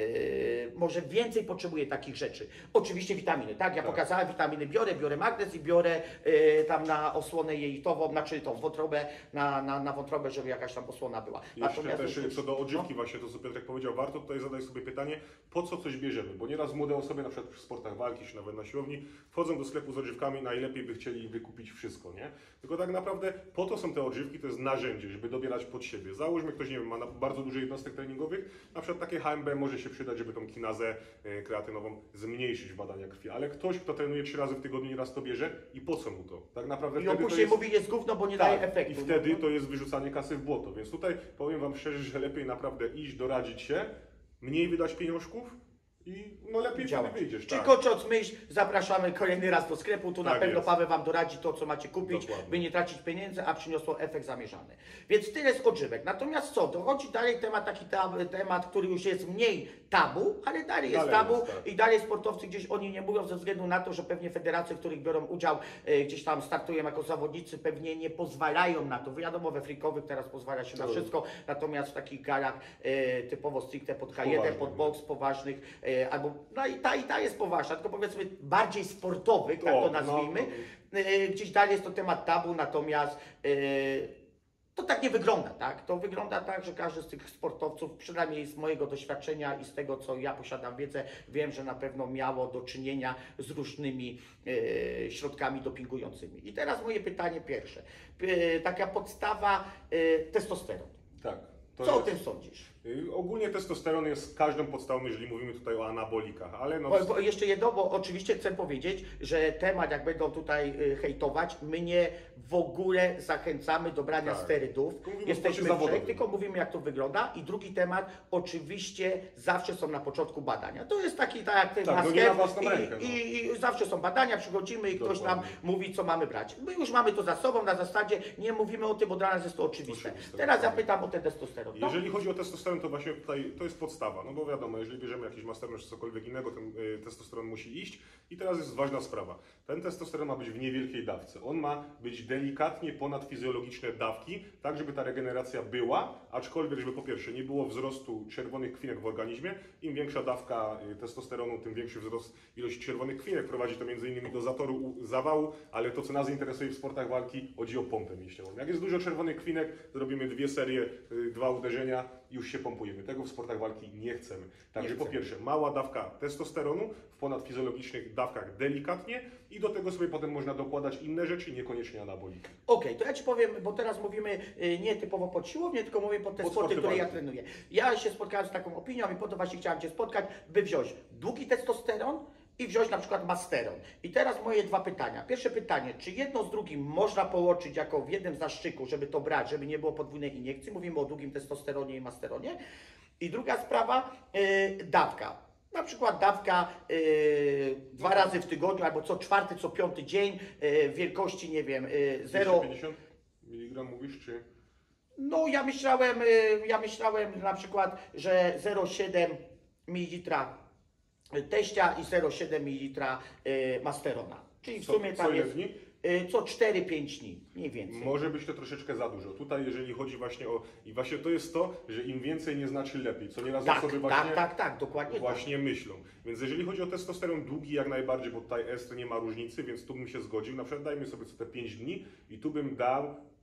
yy, może więcej potrzebuje takich rzeczy. Oczywiście witaminy, tak? Ja Tak. pokazałem witaminy, biorę, biorę magnez i biorę yy, tam na osłonę jelitową, znaczy tą wątrobę, na, na, na wątrobę, żeby jakaś tam osłona była. Jeszcze też już- co do odżywki no. właśnie, to co Piotrek powiedział, warto tutaj zadać sobie pytanie, po co coś bierzemy, bo nieraz młode osoby, na przykład w sportach walki, czy nawet na siłowni, wchodzą do sklepu z odżywkami, najlepiej by chcieli wykupić wszystko, nie? Tylko tak naprawdę po to są te odżywki, to jest narzędzie, żeby dobierać pod siebie. Załóżmy, ktoś, nie wiem, ma na- bardzo dużo jednostek treningowych, na przykład takie H M B może się przydać, żeby tą kinazę e, kreatynową zmniejszyć w badania krwi, ale ktoś, kto trenuje trzy razy w tygodniu, nieraz to bierze i po co mu to? Tak naprawdę I wtedy on to później jest... mówi, jest gówno, bo nie daje Tak, efektu. i wtedy No. to jest wyrzucanie kasy w błoto. Więc tutaj powiem Wam szczerze, że lepiej naprawdę iść, doradzić się, mniej wydać pieniążków i no lepiej Działać. wtedy wyjdziesz. Czyli Tak. kończąc myśl, zapraszamy kolejny raz do sklepu, tu na Tak pewno jest. Paweł Wam doradzi to, co macie kupić, Dokładnie. by nie tracić pieniędzy, a przyniosło efekt zamierzany. Więc tyle z odżywek. Natomiast co, dochodzi dalej temat, taki tab, temat, który już jest mniej tabu, ale dalej jest Dalej tabu jest, tak. i dalej sportowcy gdzieś o niej nie mówią ze względu na to, że pewnie federacje, w których biorą udział, e, gdzieś tam startują jako zawodnicy, pewnie nie pozwalają na to. Wiadomo, we frikowych teraz pozwala się na To- wszystko, natomiast w takich galach e, typowo stricte pod K jeden, Poważnych, pod nie? boks poważnych, e, albo no i ta i ta jest poważna, tylko powiedzmy bardziej sportowych, tak O, to no, nazwijmy. no. E, Gdzieś dalej jest to temat tabu, natomiast e, to tak nie wygląda, tak? To wygląda tak, że każdy z tych sportowców, przynajmniej z mojego doświadczenia i z tego, co ja posiadam wiedzę, wiem, że na pewno miało do czynienia z różnymi e, środkami dopingującymi. I teraz moje pytanie pierwsze. E, taka podstawa, e, testosteron. Tak. To Co o jest- tym sądzisz? Y, Ogólnie testosteron jest każdą podstawą, jeżeli mówimy tutaj o anabolikach, ale no... Bo, bo jeszcze jedno, bo oczywiście chcę powiedzieć, że temat, jak będą tutaj y, hejtować, my nie w ogóle zachęcamy do brania Tak. sterydów. Tylko mówimy o Jesteśmy sporcie zawodowym. przeciw, tylko mówimy, jak to wygląda. I drugi temat, oczywiście zawsze są na początku badania. To jest taki, tak jak ten Tak, no must nie na have własną i, rękę, no. i, i zawsze są badania, przychodzimy i ktoś nam Dokładnie. mówi, co mamy brać. My już mamy to za sobą, na zasadzie nie mówimy o tym, bo dla nas jest to oczywiste. Oczywiste, Teraz ja dokładnie. pytam o ten testosteron. No, Jeżeli chodzi o testosteron, to właśnie tutaj to jest podstawa, no bo wiadomo, jeżeli bierzemy jakiś masterność czy cokolwiek innego, ten y, testosteron musi iść i teraz jest ważna sprawa. Ten testosteron ma być w niewielkiej dawce. On ma być delikatnie ponad fizjologiczne dawki, tak żeby ta regeneracja była, aczkolwiek żeby po pierwsze nie było wzrostu czerwonych krwinek w organizmie. Im większa dawka y, testosteronu, tym większy wzrost ilości czerwonych krwinek. Prowadzi to między innymi do zatoru u- zawału, ale to co nas interesuje w sportach walki, chodzi o pompę mięśniową. Jak jest dużo czerwonych krwinek, zrobimy dwie serie, y, dwa uderzenia, już się pompujemy. Tego w sportach walki nie chcemy. Także Nie po chcemy. pierwsze, mała dawka testosteronu w ponadfizjologicznych dawkach delikatnie i do tego sobie potem można dokładać inne rzeczy, niekoniecznie anaboliki. Okej, to ja Ci powiem, bo teraz mówimy y, nie typowo pod siłownię, tylko mówię pod te Pod sporty, sporty które ja walki. trenuję. Ja się spotkałem z taką opinią i po to właśnie chciałem Cię spotkać, by wziąć długi testosteron i wziąć na przykład masteron. I teraz moje dwa pytania. Pierwsze pytanie, czy jedno z drugim można połączyć jako w jednym zaszczyku, żeby to brać, żeby nie było podwójnej iniekcji? Mówimy o długim testosteronie i masteronie. I druga sprawa, y, dawka. Na przykład dawka y, dwa razy w tygodniu, albo co czwarty, co piąty dzień, y, wielkości, nie wiem, y, zero. dwieście pięćdziesiąt miligram mówisz, czy... No ja myślałem, y, ja myślałem na przykład, że zero przecinek siedem mililitra teścia i zero przecinek siedem mililitra y, masterona. Czyli w Co- sumie co tam ile jest dni? y, co cztery pięć dni, mniej więcej. Może być to troszeczkę za dużo. Tutaj jeżeli chodzi właśnie o... I właśnie to jest to, że im więcej nie znaczy lepiej, co nieraz Tak, osoby właśnie... tak, tak, tak, dokładnie tak. Właśnie myślą. Więc jeżeli chodzi o testosteron długi jak najbardziej, bo tutaj estry nie ma różnicy, więc tu bym się zgodził. Na przykład dajmy sobie co te pięć dni i tu bym dał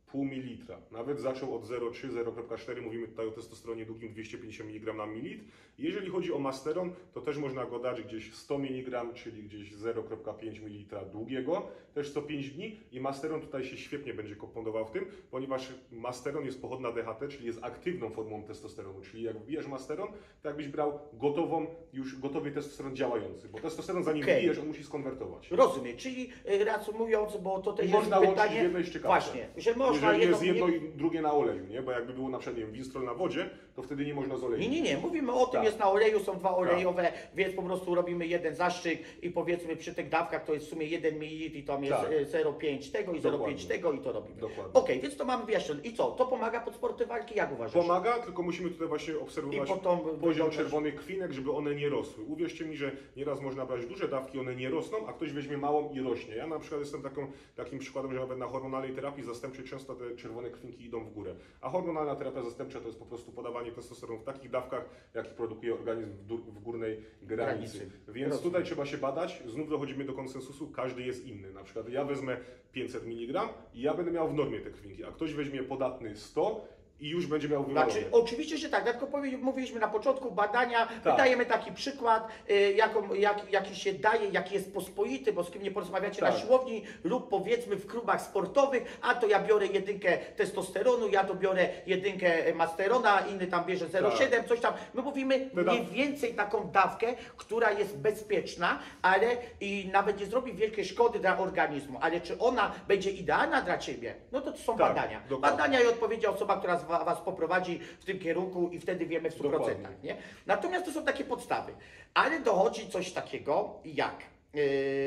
pół mililitra. Nawet zaczął od zero przecinek trzy, zero przecinek cztery, mówimy tutaj o testosteronie długim dwieście pięćdziesiąt miligram na mililitr. Jeżeli chodzi o masteron, to też można go dać gdzieś sto miligram, czyli gdzieś zero przecinek pięć mililitra długiego, też co pięć dni i masteron tutaj się świetnie będzie komponował w tym, ponieważ masteron jest pochodna D H T, czyli jest aktywną formą testosteronu, czyli jak wbijesz masteron, to jakbyś brał gotową, już gotowy testosteron działający, bo testosteron zanim Okej. wbijesz, on musi skonwertować. Rozumiem, czyli y, reasumując, bo to też I jest można łączyć pytanie, w jedno i ciekawsze. właśnie, że można Jeżeli jest jedno nie, i drugie na oleju, nie? Bo jakby było na przykład, nie wiem, winstrol na wodzie, to wtedy nie można z oleju. nie, nie, nie, mówimy o tym, Tak. jest na oleju, są dwa olejowe, więc po prostu robimy jeden zastrzyk i powiedzmy przy tych dawkach to jest w sumie jeden mililitr i tam jest Tak. y, zero przecinek pięć tego i zero przecinek pięć Dokładnie. tego i to robimy. Dokładnie. Okej, więc to mamy wyjaśnione. I co, to pomaga pod sporty walki, jak uważasz? Pomaga, tylko musimy tutaj właśnie obserwować I potem poziom wyciągać- czerwonych krwinek, żeby one nie rosły. Uwierzcie mi, że nieraz można brać duże dawki, one nie rosną, a ktoś weźmie małą i rośnie. Ja na przykład jestem taką, takim przykładem, że nawet na hormonalnej terapii zastępczej często te czerwone krwinki idą w górę. A hormonalna terapia zastępcza to jest po prostu podawanie testosteronu w takich dawkach, jakich produkuje organizm w, dur- w górnej granicy. Granicy. Więc Rozumiem. tutaj trzeba się badać, znów dochodzimy do konsensusu, każdy jest inny. Na przykład ja wezmę pięćset miligram i ja będę miał w normie te krwinki, a ktoś weźmie podatny sto i już będzie miał wywalone. Znaczy, oczywiście, że tak, tylko powie- mówiliśmy na początku badania, Tak. dajemy taki przykład, y, jaką, jak, jaki się daje, jaki jest pospolity, bo z kim nie porozmawiacie na Tak. siłowni lub powiedzmy w klubach sportowych, a to ja biorę jedynkę testosteronu, ja to biorę jedynkę masterona, inny tam bierze zero przecinek siedem, coś tam. My mówimy Wyda- mniej więcej taką dawkę, która jest bezpieczna, ale i nawet nie zrobi wielkiej szkody dla organizmu, ale czy ona będzie idealna dla Ciebie, no to to są Tak, badania. dokładnie. Badania i odpowiedzi osoba, która z wa- Was poprowadzi w tym kierunku i wtedy wiemy w stu Dokładnie. procentach. Nie? Natomiast to są takie podstawy. Ale dochodzi coś takiego jak yy,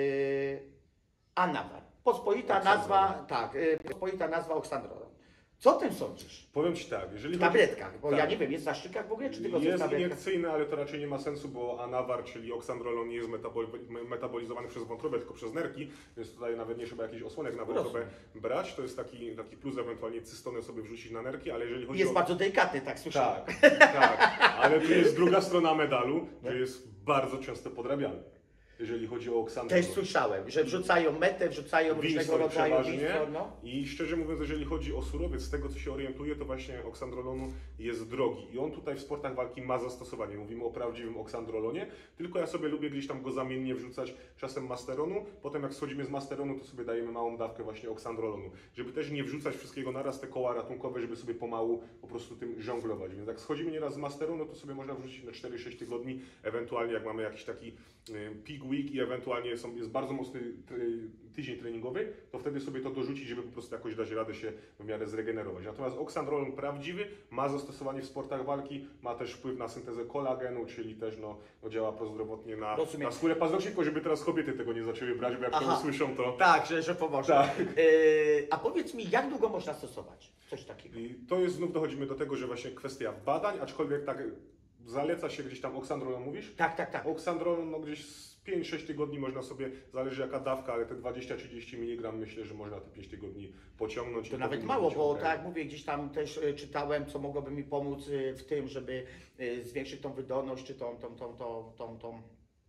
Anawar. Pospolita Oksandrolon. nazwa, tak, yy, pospolita nazwa Oksandrolon. Co o tym sądzisz? Powiem Ci tak, jeżeli W chodzi... tabletkach, bo Tak. ja nie wiem, jest w zaszczykach w ogóle, czy tylko w Jest tabletkach? iniekcyjny, ale to raczej nie ma sensu, bo anawar, czyli oksandrolon, nie jest metabol- me- metabolizowany przez wątrobę, tylko przez nerki, więc tutaj nawet nie trzeba jakichś osłonek na wątrobę brać. To jest taki, taki plus, ewentualnie cystonę sobie wrzucić na nerki, ale jeżeli chodzi Jest o... bardzo delikatny, tak słyszałem. Tak, tak, ale tu jest druga strona medalu, że jest bardzo często podrabiany, jeżeli chodzi o oksandrolon. Też słyszałem, że wrzucają metę, wrzucają różnego Winston rodzaju przeważnie. Winston, no. I szczerze mówiąc, jeżeli chodzi o surowiec, z tego co się orientuję, to właśnie oksandrolonu jest drogi. I on tutaj w sportach walki ma zastosowanie. Mówimy o prawdziwym oksandrolonie, tylko ja sobie lubię gdzieś tam go zamiennie wrzucać czasem masteronu. Potem jak schodzimy z masteronu, to sobie dajemy małą dawkę właśnie oksandrolonu. Żeby też nie wrzucać wszystkiego naraz, te koła ratunkowe, żeby sobie pomału po prostu tym żonglować. Więc jak schodzimy nieraz z masteronu, to sobie można wrzucić na cztery sześć tygodni, ewentualnie jak mamy jakiś taki y, peak week i ewentualnie są, jest bardzo mocny ty, tydzień treningowy, to wtedy sobie to dorzucić, żeby po prostu jakoś dać radę się w miarę zregenerować. Natomiast oksandrolon prawdziwy ma zastosowanie w sportach walki, ma też wpływ na syntezę kolagenu, czyli też no, no działa prozdrowotnie na, Rozumiem. na skórę paznokci, tylko żeby teraz kobiety tego nie zaczęły brać, bo jak Aha. to usłyszą, to... Tak, że, że pomoże. Tak. Yy, a powiedz mi, jak długo można stosować coś takiego? I to jest, znów dochodzimy do tego, że właśnie kwestia badań, aczkolwiek tak zaleca się gdzieś tam oksandrolon, mówisz? Tak, tak, tak. Oksandrolon, no gdzieś z pięć sześć tygodni można sobie, zależy jaka dawka, ale te dwadzieścia trzydzieści miligram myślę, że można te pięć tygodni pociągnąć. To i nawet powinno mało, być bo okej. tak jak mówię, gdzieś tam też e, czytałem, co mogłoby mi pomóc e, w tym, żeby e, zwiększyć tą wydolność, czy tą, tą, tą, tą, tą, tą,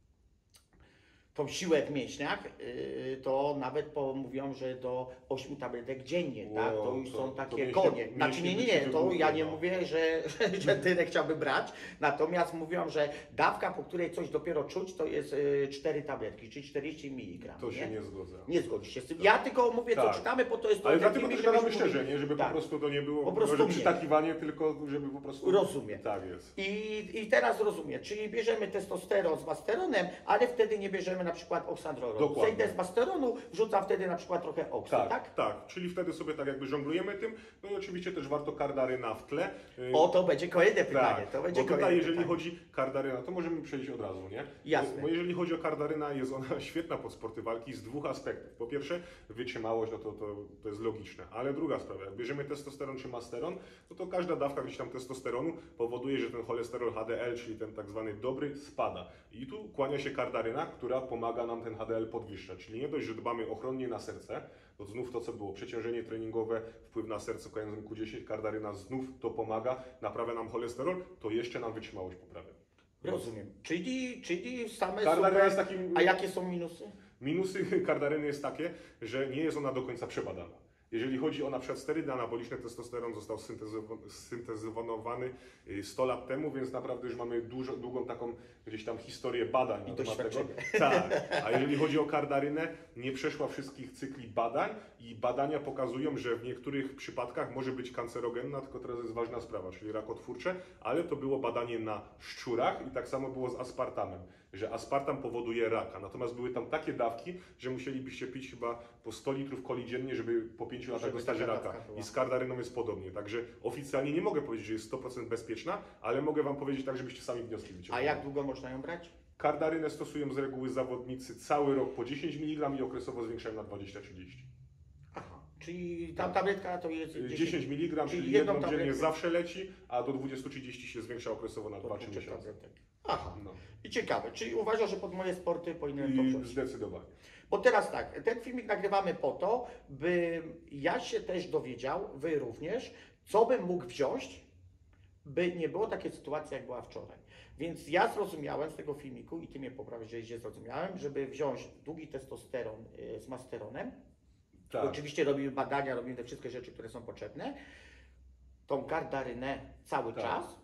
tą siłę w mięśniach, e, to nawet po, mówią, że do ośmiu tabletek dziennie, Wow, tak? To już to- są to takie mięśnie- konie. Znaczy mięśnie nie, by nie, ci nie, to wybuchły, ja nie no. mówię, że, że tyle chciałby brać, natomiast mówią, że dawka, po której coś dopiero czuć, to jest e, cztery tabletki, czyli czterdzieści miligram. To się nie zgodzę. Nie zgodzisz się z tym. Ja tylko mówię, co Tak. czytamy, po to jest to Ale jak dlatego filmik, też gadamy żebyśmy szczerze, mówili- nie? Żeby Tak. po prostu to nie było Po prostu może nie. przytakiwanie, tylko żeby po prostu... Rozumiem. Tak jest. I, I teraz rozumiem, czyli bierzemy testosteron z masteronem, ale wtedy nie bierzemy na przykład oksandrolonu. Dokładnie. Zejdę z masteronu, wrzucam wtedy na przykład trochę oksy, tak? Tak, tak, czyli wtedy sobie tak jakby żonglujemy tym, no i oczywiście też warto kardaryna w tle. Y, O, to będzie kolejne pytanie, Tak, to będzie bo tutaj kolejne jeżeli pytanie. chodzi kardaryna, to możemy przejść od razu, nie? Jasne. Bo jeżeli chodzi o kardaryna, jest ona świetna pod sporty walki z dwóch aspektów. Po pierwsze, wytrzymałość, no to, to, to jest logiczne, ale druga sprawa, jak bierzemy testosteron czy masteron, no to każda dawka gdzieś tam testosteronu powoduje, że ten cholesterol H D L, czyli ten tak zwany dobry, spada. I tu kłania się kardaryna, która pomaga nam ten H D L podwyższać. Czyli nie dość, że dbamy ochronnie na serce, to znów to, co było, przeciążenie treningowe, wpływ na serce, koenzym Q dziesięć, kardaryna znów to pomaga, naprawia nam cholesterol, to jeszcze nam wytrzymałość poprawia. Rozumiem. Czyli, czyli same Kardaryna super... jest takim... A jakie są minusy? Minusy kardaryny jest takie, że nie jest ona do końca przebadana. Jeżeli chodzi o na przykład sterydy anaboliczne, testosteron został syntezowa- syntezowany sto lat temu, więc naprawdę już mamy dużo, długą taką gdzieś tam historię badań na temat tego. Tak. A jeżeli chodzi o kardarynę, nie przeszła wszystkich cykli badań i badania pokazują, że w niektórych przypadkach może być kancerogenna, tylko teraz jest ważna sprawa, czyli rakotwórcze, ale to było badanie na szczurach i tak samo było z aspartamem, że aspartam powoduje raka. Natomiast były tam takie dawki, że musielibyście pić chyba po sto litrów coli dziennie, żeby po pięciu latach Żeby dostać taka raka. dawka była. I z kardaryną jest podobnie. Także oficjalnie nie mogę powiedzieć, że jest sto procent bezpieczna, ale mogę Wam powiedzieć tak, żebyście sami wnioski A wyciągnęli. jak długo można ją brać? Kardarynę stosują z reguły zawodnicy cały rok po dziesięć miligram i okresowo zwiększają na dwadzieścia trzydzieści. Aha, czyli tam tabletka to jest dziesięć miligram, czyli czyli jedną jedną dziennie tabletkę. zawsze leci, a do dwudziestu trzydziestu się zwiększa okresowo na dwa trzy kurczę, miesiące. tabletek. Aha, No. i ciekawe, czyli uważasz, że pod moje sporty powinienem to I wziąć? zdecydowanie. Bo teraz tak, ten filmik nagrywamy po to, by ja się też dowiedział, wy również, co bym mógł wziąć, by nie było takiej sytuacji, jak była wczoraj. Więc ja zrozumiałem z tego filmiku, i ty mnie poprawisz, że źle zrozumiałem, żeby wziąć długi testosteron y, z masteronem. Tak. Oczywiście robimy badania, robimy te wszystkie rzeczy, które są potrzebne. Tą kardarynę cały Tak. czas,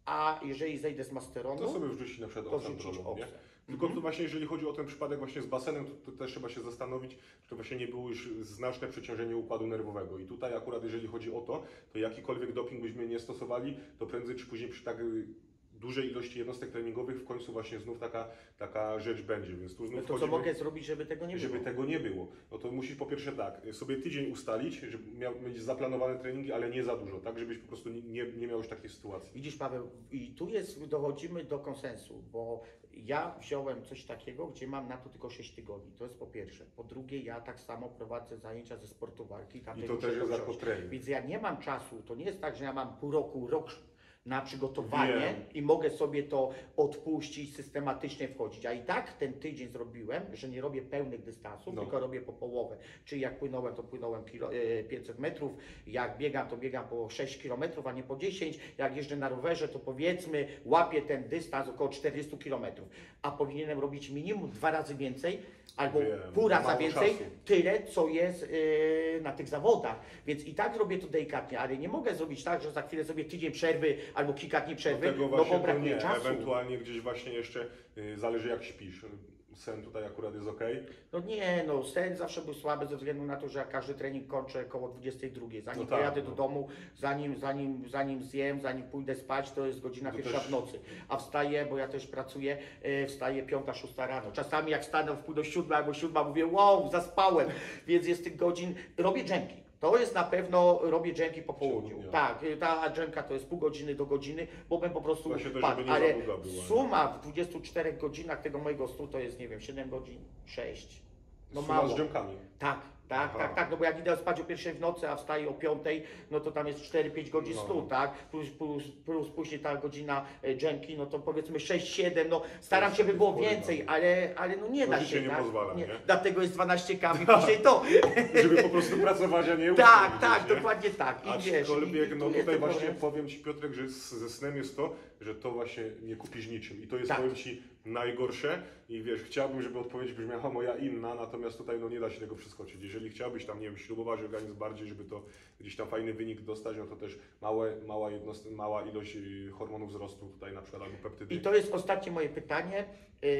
a jeżeli zejdę z masteronu, To sobie wrzucić na przykład to oksandrolą, wrzucić nie? oksę. Tylko Mhm. tu właśnie, jeżeli chodzi o ten przypadek właśnie z basenem, to, to też trzeba się zastanowić, czy to właśnie nie było już znaczne przeciążenie układu nerwowego. I tutaj akurat, jeżeli chodzi o to, to jakikolwiek doping byśmy nie stosowali, to prędzej czy później przy tak dużej ilości jednostek treningowych w końcu właśnie znów taka, taka rzecz będzie. Więc tu znów No to co wchodzimy- mogę zrobić, żeby tego nie żeby było? tego nie było, no to musisz po pierwsze tak, sobie tydzień ustalić, żeby miał mieć zaplanowane treningi, ale nie za dużo, tak, żebyś po prostu nie, nie miał już takiej sytuacji. Widzisz, Paweł, i tu jest, dochodzimy do konsensu, bo ja wziąłem coś takiego, gdzie mam na to tylko sześć tygodni. To jest po pierwsze. Po drugie, ja tak samo prowadzę zajęcia ze sportu walki. tam I też to muszę też jest wziąć. jako trening. Więc ja nie mam czasu, to nie jest tak, że ja mam pół roku, rok na przygotowanie Wiem. i mogę sobie to odpuścić, systematycznie wchodzić. A i tak ten tydzień zrobiłem, że nie robię pełnych dystansów, No. tylko robię po połowę. Czyli jak płynąłem, to płynąłem kilo, e, pięćset metrów, jak biegam, to biegam po sześć kilometrów, a nie po dziesięć. Jak jeżdżę na rowerze, to powiedzmy łapię ten dystans około czterdziestu kilometrów. A powinienem robić minimum dwa razy więcej, albo Wiem, pół raza mało więcej, czasu. tyle, co jest yy, na tych zawodach. Więc i tak robię to delikatnie, ale nie mogę zrobić tak, że za chwilę sobie tydzień przerwy albo kilka dni przerwy, Tego no właśnie bo to brakuje nie, czasu. ewentualnie gdzieś właśnie jeszcze y, zależy jak śpisz. Sen tutaj akurat jest ok. No nie, no sen zawsze był słaby ze względu na to, że ja każdy trening kończę około dwudziestej drugiej. Zanim No tak, pojadę no. do domu, zanim, zanim, zanim zjem, zanim pójdę spać, to jest godzina To pierwsza też- w nocy. A wstaję, bo ja też pracuję, e, wstaję piąta, szósta rano. Czasami jak stanę w pół do siódmej albo siódma, mówię wow, zaspałem, więc jest tych godzin, robię dżemki. To jest na pewno, robię dżemki po południu. dnia. Tak, y, ta dżemka to jest pół godziny do godziny, bo bym po prostu Właśnie to, padł. żeby nie Ale za długa była, nie? suma w dwudziestu czterech godzinach tego mojego snu to jest, nie wiem, siedem godzin, sześć. No Suma mało. z dżemkami. Tak, tak, Aha. tak, tak, no bo jak idę spać o pierwszej w nocy, a wstaję o piątej, no to tam jest cztery pięć godzin No. snu, tak? Plus, plus, plus później ta godzina e, dżemki, no to powiedzmy sześć siedem, no staram To się, by jest było chory, więcej, no. ale, ale no nie No da życie się, nie tak? pozwala, nie? Dlatego jest dwanaście kawy, później to. Żeby po prostu pracować, a nie Tak, usnąć, tak, nie? dokładnie tak. I wiesz, Aczkolwiek, i, i no tu jest tutaj ten właśnie problem. powiem Ci Piotrek, że z, ze snem jest to, że to właśnie nie kupisz niczym. I to jest, Tak. powiem Ci, najgorsze. I wiesz, chciałbym, żeby odpowiedź brzmiała moja inna, natomiast tutaj no nie da się tego przeskoczyć. Jeżeli chciałbyś tam, nie wiem, śrubować organizm bardziej, żeby to gdzieś tam fajny wynik dostać, no to też małe, mała, jednost- mała ilość y, hormonów wzrostu tutaj na przykład, albo peptydy. I to jest ostatnie moje pytanie. Yy,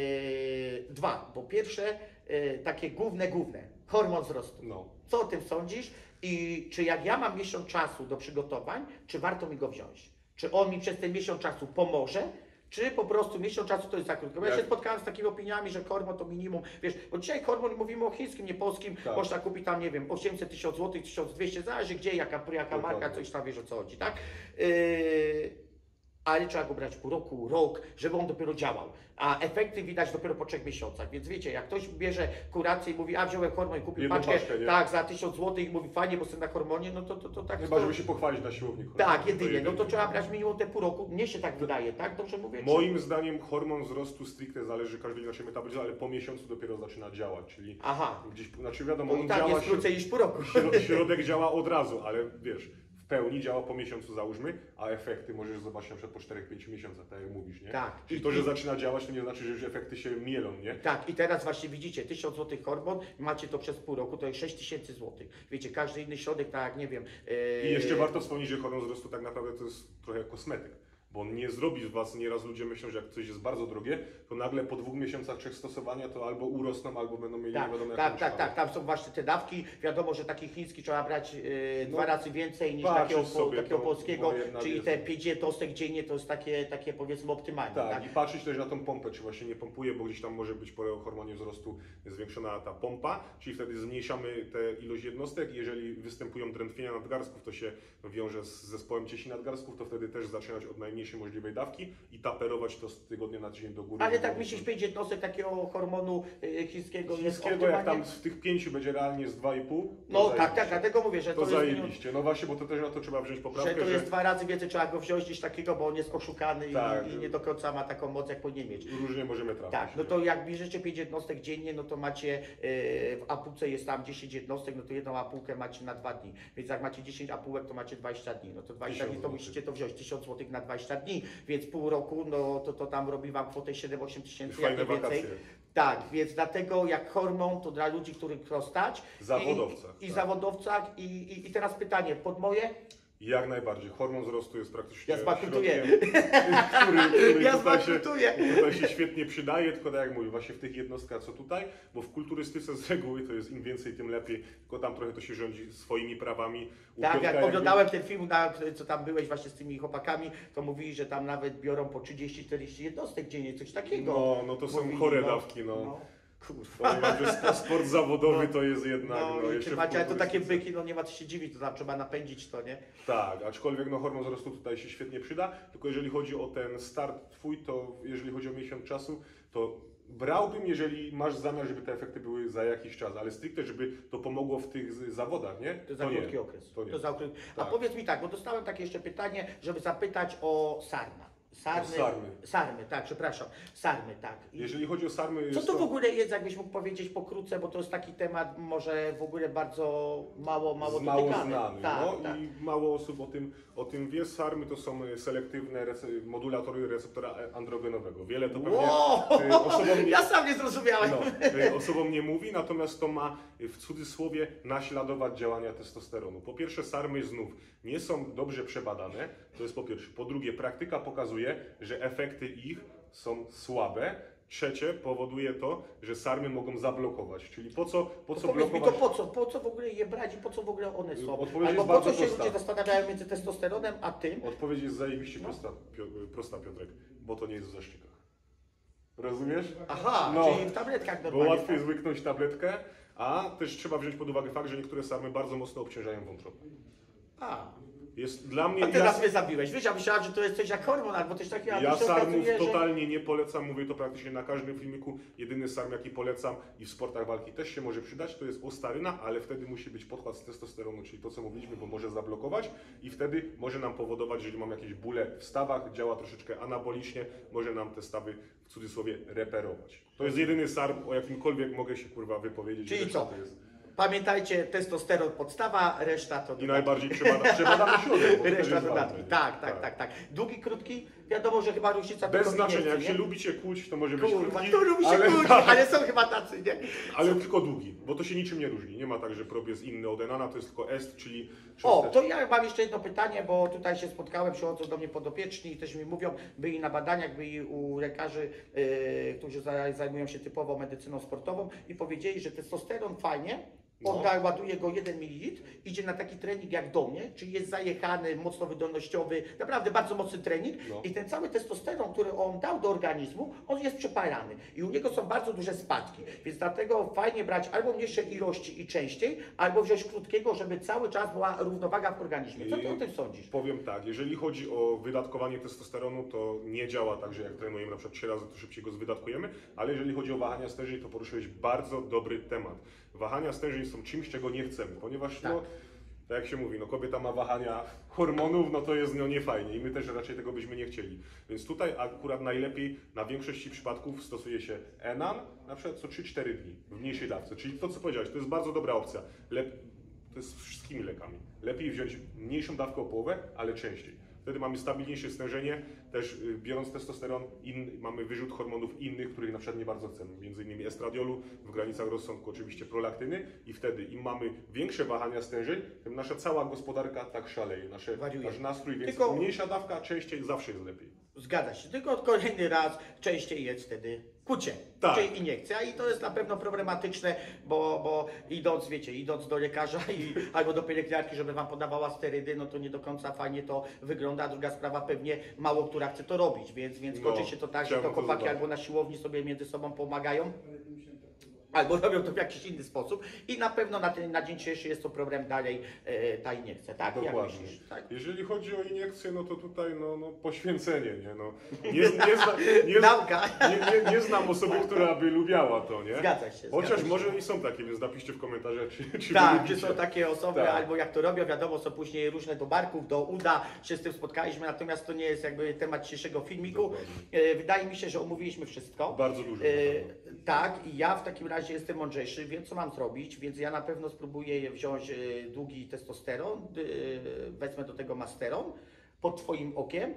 dwa, bo pierwsze, yy, takie główne, główne, hormon wzrostu. No. Co o tym sądzisz? I czy jak ja mam miesiąc czasu do przygotowań, czy warto mi go wziąć? Czy on mi przez ten miesiąc czasu pomoże? Czy po prostu miesiąc czasu to jest za krótko? Bo ja Jak- się spotkałem z takimi opiniami, że hormon to minimum, wiesz, bo dzisiaj hormon mówimy o chińskim, nie polskim, Tak. można kupić tam, nie wiem, osiemset tysięcy złotych, tysiąc dwieście, zależy gdzie, jaka, jaka marka, Dokładnie. coś tam wiesz o co chodzi, tak? Yy, ale trzeba go brać pół roku, rok, żeby on dopiero działał. A efekty widać dopiero po trzech miesiącach. Więc wiecie, jak ktoś bierze kurację i mówi, a wziąłem hormon i kupił Jedną paczkę, paczkę, nie? tak, za tysiąc złotych i mówi fajnie, bo jestem na hormonie, no to, to, to tak. Chyba, to, żeby się pochwalić na siłowni. tak, To jedynie, no to jedynie. trzeba brać minimum te pół roku. Mnie się tak wydaje, tak? Dobrze mówię? Czy- Moim zdaniem hormon wzrostu stricte zależy każdy inaczej metabolizmu, ale po miesiącu dopiero zaczyna działać, czyli Aha, gdzieś, znaczy wiadomo, bo i on tak działa, jest krócej niż pół roku. środ- środek działa od razu, ale wiesz, w pełni działa po miesiącu załóżmy, a efekty możesz zobaczyć na przykład po czterech pięciu miesiącach, tak jak mówisz, nie? Tak. Czyli I- to, że i- zaczyna działać, to nie znaczy, że już efekty się mielą, nie? Tak, i teraz właśnie widzicie, tysiąc złotych hormon, macie to przez pół roku, to jest sześć tysięcy złotych. Wiecie, każdy inny środek, tak jak nie wiem. Yy... I jeszcze warto wspomnieć, że hormon wzrostu tak naprawdę to jest trochę jak kosmetyk. Bo on nie zrobi z Was, nieraz ludzie myślą, że jak coś jest bardzo drogie, to nagle po dwóch miesiącach, trzech stosowania to albo urosną, albo będą mieli Tak, nie wiadomo tak, jaką tak, szkalę. tak, tam są właśnie te dawki. Wiadomo, że taki chiński trzeba brać yy, No, dwa razy więcej niż patrzysz takiego, sobie, takiego to polskiego, moje jedna czyli jest. te pięć jednostek dziennie to jest takie, takie powiedzmy optymalne. Tak, Tak? i patrzeć też na tą pompę, czy właśnie nie pompuje, bo gdzieś tam może być po hormonie wzrostu zwiększona ta pompa, czyli wtedy zmniejszamy tę ilość jednostek. Jeżeli występują drętwienia nadgarstków, to się wiąże z zespołem cieci nadgarstków, to wtedy też zaczynać od najmniejszej możliwej dawki i taperować to z tygodnia na tydzień do góry. Ale żeby tak było myślisz, to- pięć jednostek takiego hormonu yy, chińskiego jest Chińskiego, jak optymalnie? tam w tych pięciu będzie realnie z dwa i pół. No tak, tak, dlatego mówię, że To, to, to jest, zajebiście. No właśnie, bo to też na to trzeba wziąć poprawkę, że to że jest dwa razy więcej, trzeba go wziąć niż takiego, bo on jest oszukany i- Tak, i, że- nie do końca ma taką moc, jak powinien mieć. różnie możemy trafić. Tak, no nie? to jak bierzecie pięć jednostek dziennie, no to macie, yy, w apułce jest tam dziesięć jednostek, no to jedną apułkę macie na dwa dni. Więc jak macie dziesięć apułek, to macie dwadzieścia dni. No to dwadzieścia dni to złotych. musicie to wziąć, tysiąc złotych na dwadzieścia dni, więc pół roku, no to, to tam robi wam kwotę siedem osiem tysięcy, jak Fajne nie więcej. wakacje. Tak, więc dlatego jak hormon, to dla ludzi, których to stać. Zawodowcach, I, i tak. zawodowcach. I, i, I teraz pytanie, pod moje? Jak najbardziej. Hormon wzrostu jest praktycznie Ja zbankrutuję. środkiem, który, który Ja tutaj, się, zbankrutuję. tutaj się świetnie przydaje, tylko tak jak mówię, właśnie w tych jednostkach co tutaj, bo w kulturystyce z reguły to jest im więcej, tym lepiej, tylko tam trochę to się rządzi swoimi prawami. U Tak, Piotrka jak jakby- oglądałem ten film, na, co tam byłeś właśnie z tymi chłopakami, to mówili, że tam nawet biorą po trzydzieści czterdzieści jednostek dziennie, coś takiego. No, no to są Mówili, chore no. dawki, no. No, kurwa. Powiem wam, że sp- sport zawodowy No. to jest jednak, No, no, i jeszcze ty w macie, ale to takie kulturystyce. byki, no nie ma co się dziwić, to tam trzeba napędzić to, nie? Tak, aczkolwiek no, hormon wzrostu tutaj się świetnie przyda, tylko jeżeli chodzi o ten start twój, to jeżeli chodzi o miesiąc czasu, to brałbym, jeżeli masz zamiar, żeby te efekty były za jakiś czas, ale stricte, żeby to pomogło w tych z- zawodach, nie? To za nie. krótki okres. To nie. To za krótki. A Tak. powiedz mi tak, bo dostałem takie jeszcze pytanie, żeby zapytać o sarna. Sarny, O sarmy. Sarmy, tak, przepraszam. Sarmy, tak. I Jeżeli chodzi o sarmy, co jest to w ogóle jest, jakbyś mógł powiedzieć pokrótce, bo to jest taki temat może w ogóle bardzo mało, mało mało dotykany. znany, Tak, no tak. i mało osób o tym, o tym wie. Sarmy to są selektywne rece- modulatory receptora androgenowego. Wiele to pewnie Wow! y, osobom nie, Ja sam nie zrozumiałem. no, y, osobom nie mówi, natomiast to ma y, w cudzysłowie naśladować działania testosteronu. Po pierwsze, sarmy znów nie są dobrze przebadane, to jest po pierwsze. Po drugie, praktyka pokazuje, że efekty ich są słabe. Trzecie, powoduje to, że sarmy mogą zablokować. Czyli po co, po co Powiedz mi blokować? to po co, po co w ogóle je brać i po co w ogóle one są? Odpowiedź Albo jest po co bardzo się prosta. ludzie zastanawiają między testosteronem a tym? Odpowiedź jest zajebiście No. prosta, Pio- prosta, Piotrek, bo to nie jest w zaszczykach. Rozumiesz? Aha, No, czyli w tabletkach Bo normalnie. łatwiej jest łyknąć tabletkę, a też trzeba wziąć pod uwagę fakt, że niektóre sarmy bardzo mocno obciążają wątrobę. A, Jest dla mnie... a teraz ja, mnie zabiłeś. Wiesz, ja myślałem, że to jest coś jak hormon, albo coś takiego, a ja tu się sarmów okazuje, że... totalnie nie polecam, mówię to praktycznie na każdym filmiku. Jedyny sarm, jaki polecam i w sportach walki też się może przydać, to jest ostaryna, ale wtedy musi być podkład z testosteronu, czyli to, co mówiliśmy, bo może zablokować i wtedy może nam powodować, jeżeli mam jakieś bóle w stawach, działa troszeczkę anabolicznie, może nam te stawy w cudzysłowie reperować. To jest jedyny sarm, o jakimkolwiek mogę się kurwa wypowiedzieć. Czyli reszta co? To jest... Pamiętajcie, testosteron podstawa, reszta to I dodatki. najbardziej przebada, przebadamy środek, bo to też Reszta jest dodatki. ważne. Tak, tak, tak, tak. Długi, krótki, wiadomo, że chyba różnica Bez tylko znaczenia, jak nie, się nie? lubi się kłuć, to może być Kurwa, krótki, to lubi się ale, kłócić, ale są chyba tacy, nie? ale tylko długi, bo to się niczym nie różni. Nie ma tak, że prób jest inny od enana, to jest tylko est, czyli O, cząsteczka. to ja mam jeszcze jedno pytanie, bo tutaj się spotkałem, przychodzą do mnie podopieczni i też mi mówią, byli na badaniach, byli u lekarzy, yy, którzy za- zajmują się typowo medycyną sportową i powiedzieli, że testosteron fajnie, on No. da, ładuje go jeden mililitr, idzie na taki trening jak do mnie, czyli jest zajechany, mocno wydolnościowy, naprawdę bardzo mocny trening No. i ten cały testosteron, który on dał do organizmu, on jest przepalany i u niego są bardzo duże spadki, więc dlatego fajnie brać albo mniejsze ilości i częściej, albo wziąć krótkiego, żeby cały czas była równowaga w organizmie. Co ty o tym sądzisz? Powiem tak, jeżeli chodzi o wydatkowanie testosteronu, to nie działa tak, że jak trenujemy na przykład trzy razy, to szybciej go zwydatkujemy, ale jeżeli chodzi o wahania stężeń, to poruszyłeś bardzo dobry temat. Wahania stężeń są czymś, czego nie chcemy, ponieważ Tak. no, tak jak się mówi, no kobieta ma wahania hormonów, no to jest no niefajnie i my też raczej tego byśmy nie chcieli. Więc tutaj akurat najlepiej na większości przypadków stosuje się enan, na przykład co trzy cztery dni w mniejszej dawce, czyli to co powiedziałeś, to jest bardzo dobra opcja. Lep To jest z wszystkimi lekami. Lepiej wziąć mniejszą dawkę o połowę, ale częściej. Wtedy mamy stabilniejsze stężenie, też y, biorąc testosteron in, mamy wyrzut hormonów innych, których na przykład nie bardzo chcemy, między innymi estradiolu, w granicach rozsądku oczywiście prolaktyny i wtedy im mamy większe wahania stężeń, tym nasza cała gospodarka tak szaleje, nasze, Wariuje. nasz nastrój, więc Tylko- mniejsza dawka częściej zawsze jest lepiej. Zgadza się, tylko kolejny raz częściej jest wtedy kucie, Tak. kucie iniekcja i to jest na pewno problematyczne, bo, bo idąc, wiecie, idąc do lekarza i, albo do pielęgniarki, żeby wam podawała sterydy, no to nie do końca fajnie to wygląda, a druga sprawa pewnie mało która chce to robić, więc, więc No, kończy się to tak, że chciałbym to to chłopaki zobaczyć. albo na siłowni sobie między sobą pomagają, albo robią to w jakiś inny sposób i na pewno na, ten, na dzień dzisiejszy jest to problem dalej e, ta iniekcja, tak? Jak Dokładnie. myślisz, tak? Jeżeli chodzi o iniekcję, no to tutaj no, no, poświęcenie, nie? No, nie, nie, zna, nie, Nauka. nie, nie, nie znam osoby, która by lubiała to, nie? Zgadza się. Chociaż zgadza się. może i są takie, więc napiszcie w komentarzach, czy, czy Tak, wy czy lubicie. są takie osoby, Tak. albo jak to robią, wiadomo, są później różne do barków, do uda, się z tym spotkaliśmy, natomiast to nie jest jakby temat dzisiejszego filmiku. Dokładnie. E, Wydaje mi się, że omówiliśmy wszystko. Bardzo dużo. E, tak, i ja w takim razie jestem mądrzejszy, wiem co mam zrobić, więc ja na pewno spróbuję wziąć e, długi testosteron, e, wezmę do tego masteron pod Twoim okiem,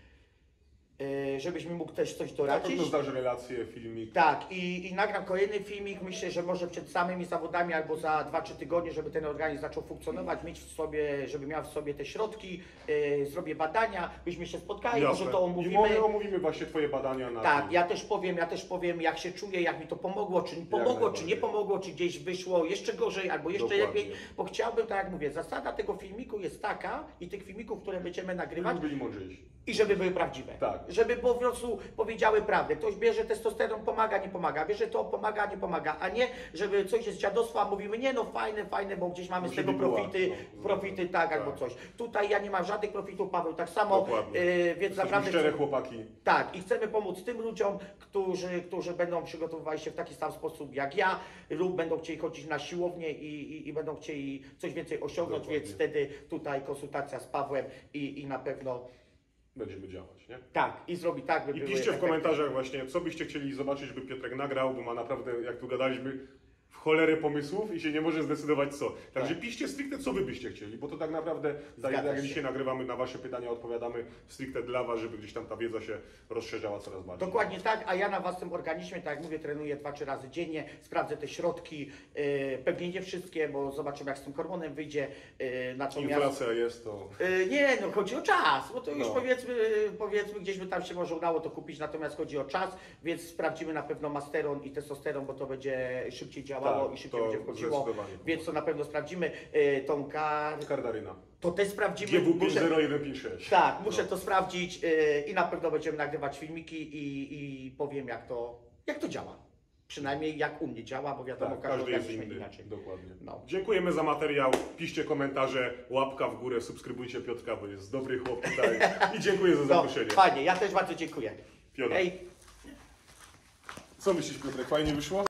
e, żebyś mi mógł też coś Na doradzić. pewno zdarzy relację, filmik. Tak, i, i nagram kolejny filmik, myślę, że może przed samymi zawodami albo za dwa trzy tygodnie, żeby ten organizm zaczął funkcjonować, mieć w sobie, żeby miał w sobie te środki, yy, zrobię badania, byśmy się spotkali, może to I omówimy. może omówimy właśnie Twoje badania na Tak, tym. ja też powiem, ja też powiem, jak się czuję, jak mi to pomogło, czy nie pomogło, czy najbardziej. nie pomogło, czy gdzieś wyszło jeszcze gorzej, albo jeszcze Dokładnie. lepiej, bo chciałbym, tak jak mówię, zasada tego filmiku jest taka i tych filmików, które będziemy nagrywać, Żeby byli mądrzejsi. i żeby były prawdziwe. Tak. Żeby po prostu powiedziały prawdę. Ktoś bierze testosteron, pomaga, nie pomaga. Bierze to, pomaga, nie pomaga. A nie, żeby coś jest dziadostwa, a mówimy, nie no fajne, fajne, bo gdzieś mamy z Musi tego być była, profity, no, profity tak, tak. albo coś. Tutaj ja nie mam żadnych profitów, Paweł tak samo. Dokładnie. Yy, więc Jesteśmy naprawdę... szczere chłopaki. Tak, i chcemy pomóc tym ludziom, którzy, którzy będą przygotowywali się w taki sam sposób jak ja, lub będą chcieli chodzić na siłownię i, i, i będą chcieli coś więcej osiągnąć, Dokładnie. więc wtedy tutaj konsultacja z Pawłem i, i na pewno Będziemy działać, nie? tak, i zrobi tak, by I były piszcie w efekty. komentarzach właśnie, co byście chcieli zobaczyć, żeby Piotrek nagrał, bo ma naprawdę, jak tu gadaliśmy, w cholerę pomysłów i się nie może zdecydować co. Także Tak. piszcie stricte, co wy byście chcieli, bo to tak naprawdę, tak Zgadza jak się. dzisiaj nagrywamy, na wasze pytania odpowiadamy stricte dla was, żeby gdzieś tam ta wiedza się rozszerzała coraz bardziej. Dokładnie tak, a ja na własnym organizmie, tak jak mówię, trenuję dwa trzy razy dziennie, sprawdzę te środki, yy, pewnie nie wszystkie, bo zobaczymy jak z tym hormonem wyjdzie, yy, natomiast... Inflacja jest to... Yy, nie, no chodzi o czas, bo to już No. powiedzmy, powiedzmy gdzieś by tam się może udało to kupić, natomiast chodzi o czas, więc sprawdzimy na pewno masteron i testosteron, bo to będzie szybciej działało Tak, i szybciej to będzie wchodziło, zdecydowanie. więc to na pewno sprawdzimy. Yy, tą kar... Kardaryna. to też sprawdzimy. G W pięć Muszę- zero jeden pięć sześć. Tak, muszę No. to sprawdzić yy, i na pewno będziemy nagrywać filmiki i, i powiem jak to, jak to działa. Przynajmniej jak u mnie działa, bo wiadomo, Tak, każdy każdy jest organizm inny. inaczej. Dokładnie. No. Dziękujemy za materiał. Piszcie komentarze, łapka w górę, subskrybujcie Piotrka, bo jest dobry chłop tutaj. I dziękuję za No, zaproszenie. fajnie, ja też bardzo dziękuję. Piotr. Hej. Co myślisz, Piotrek? Fajnie wyszło?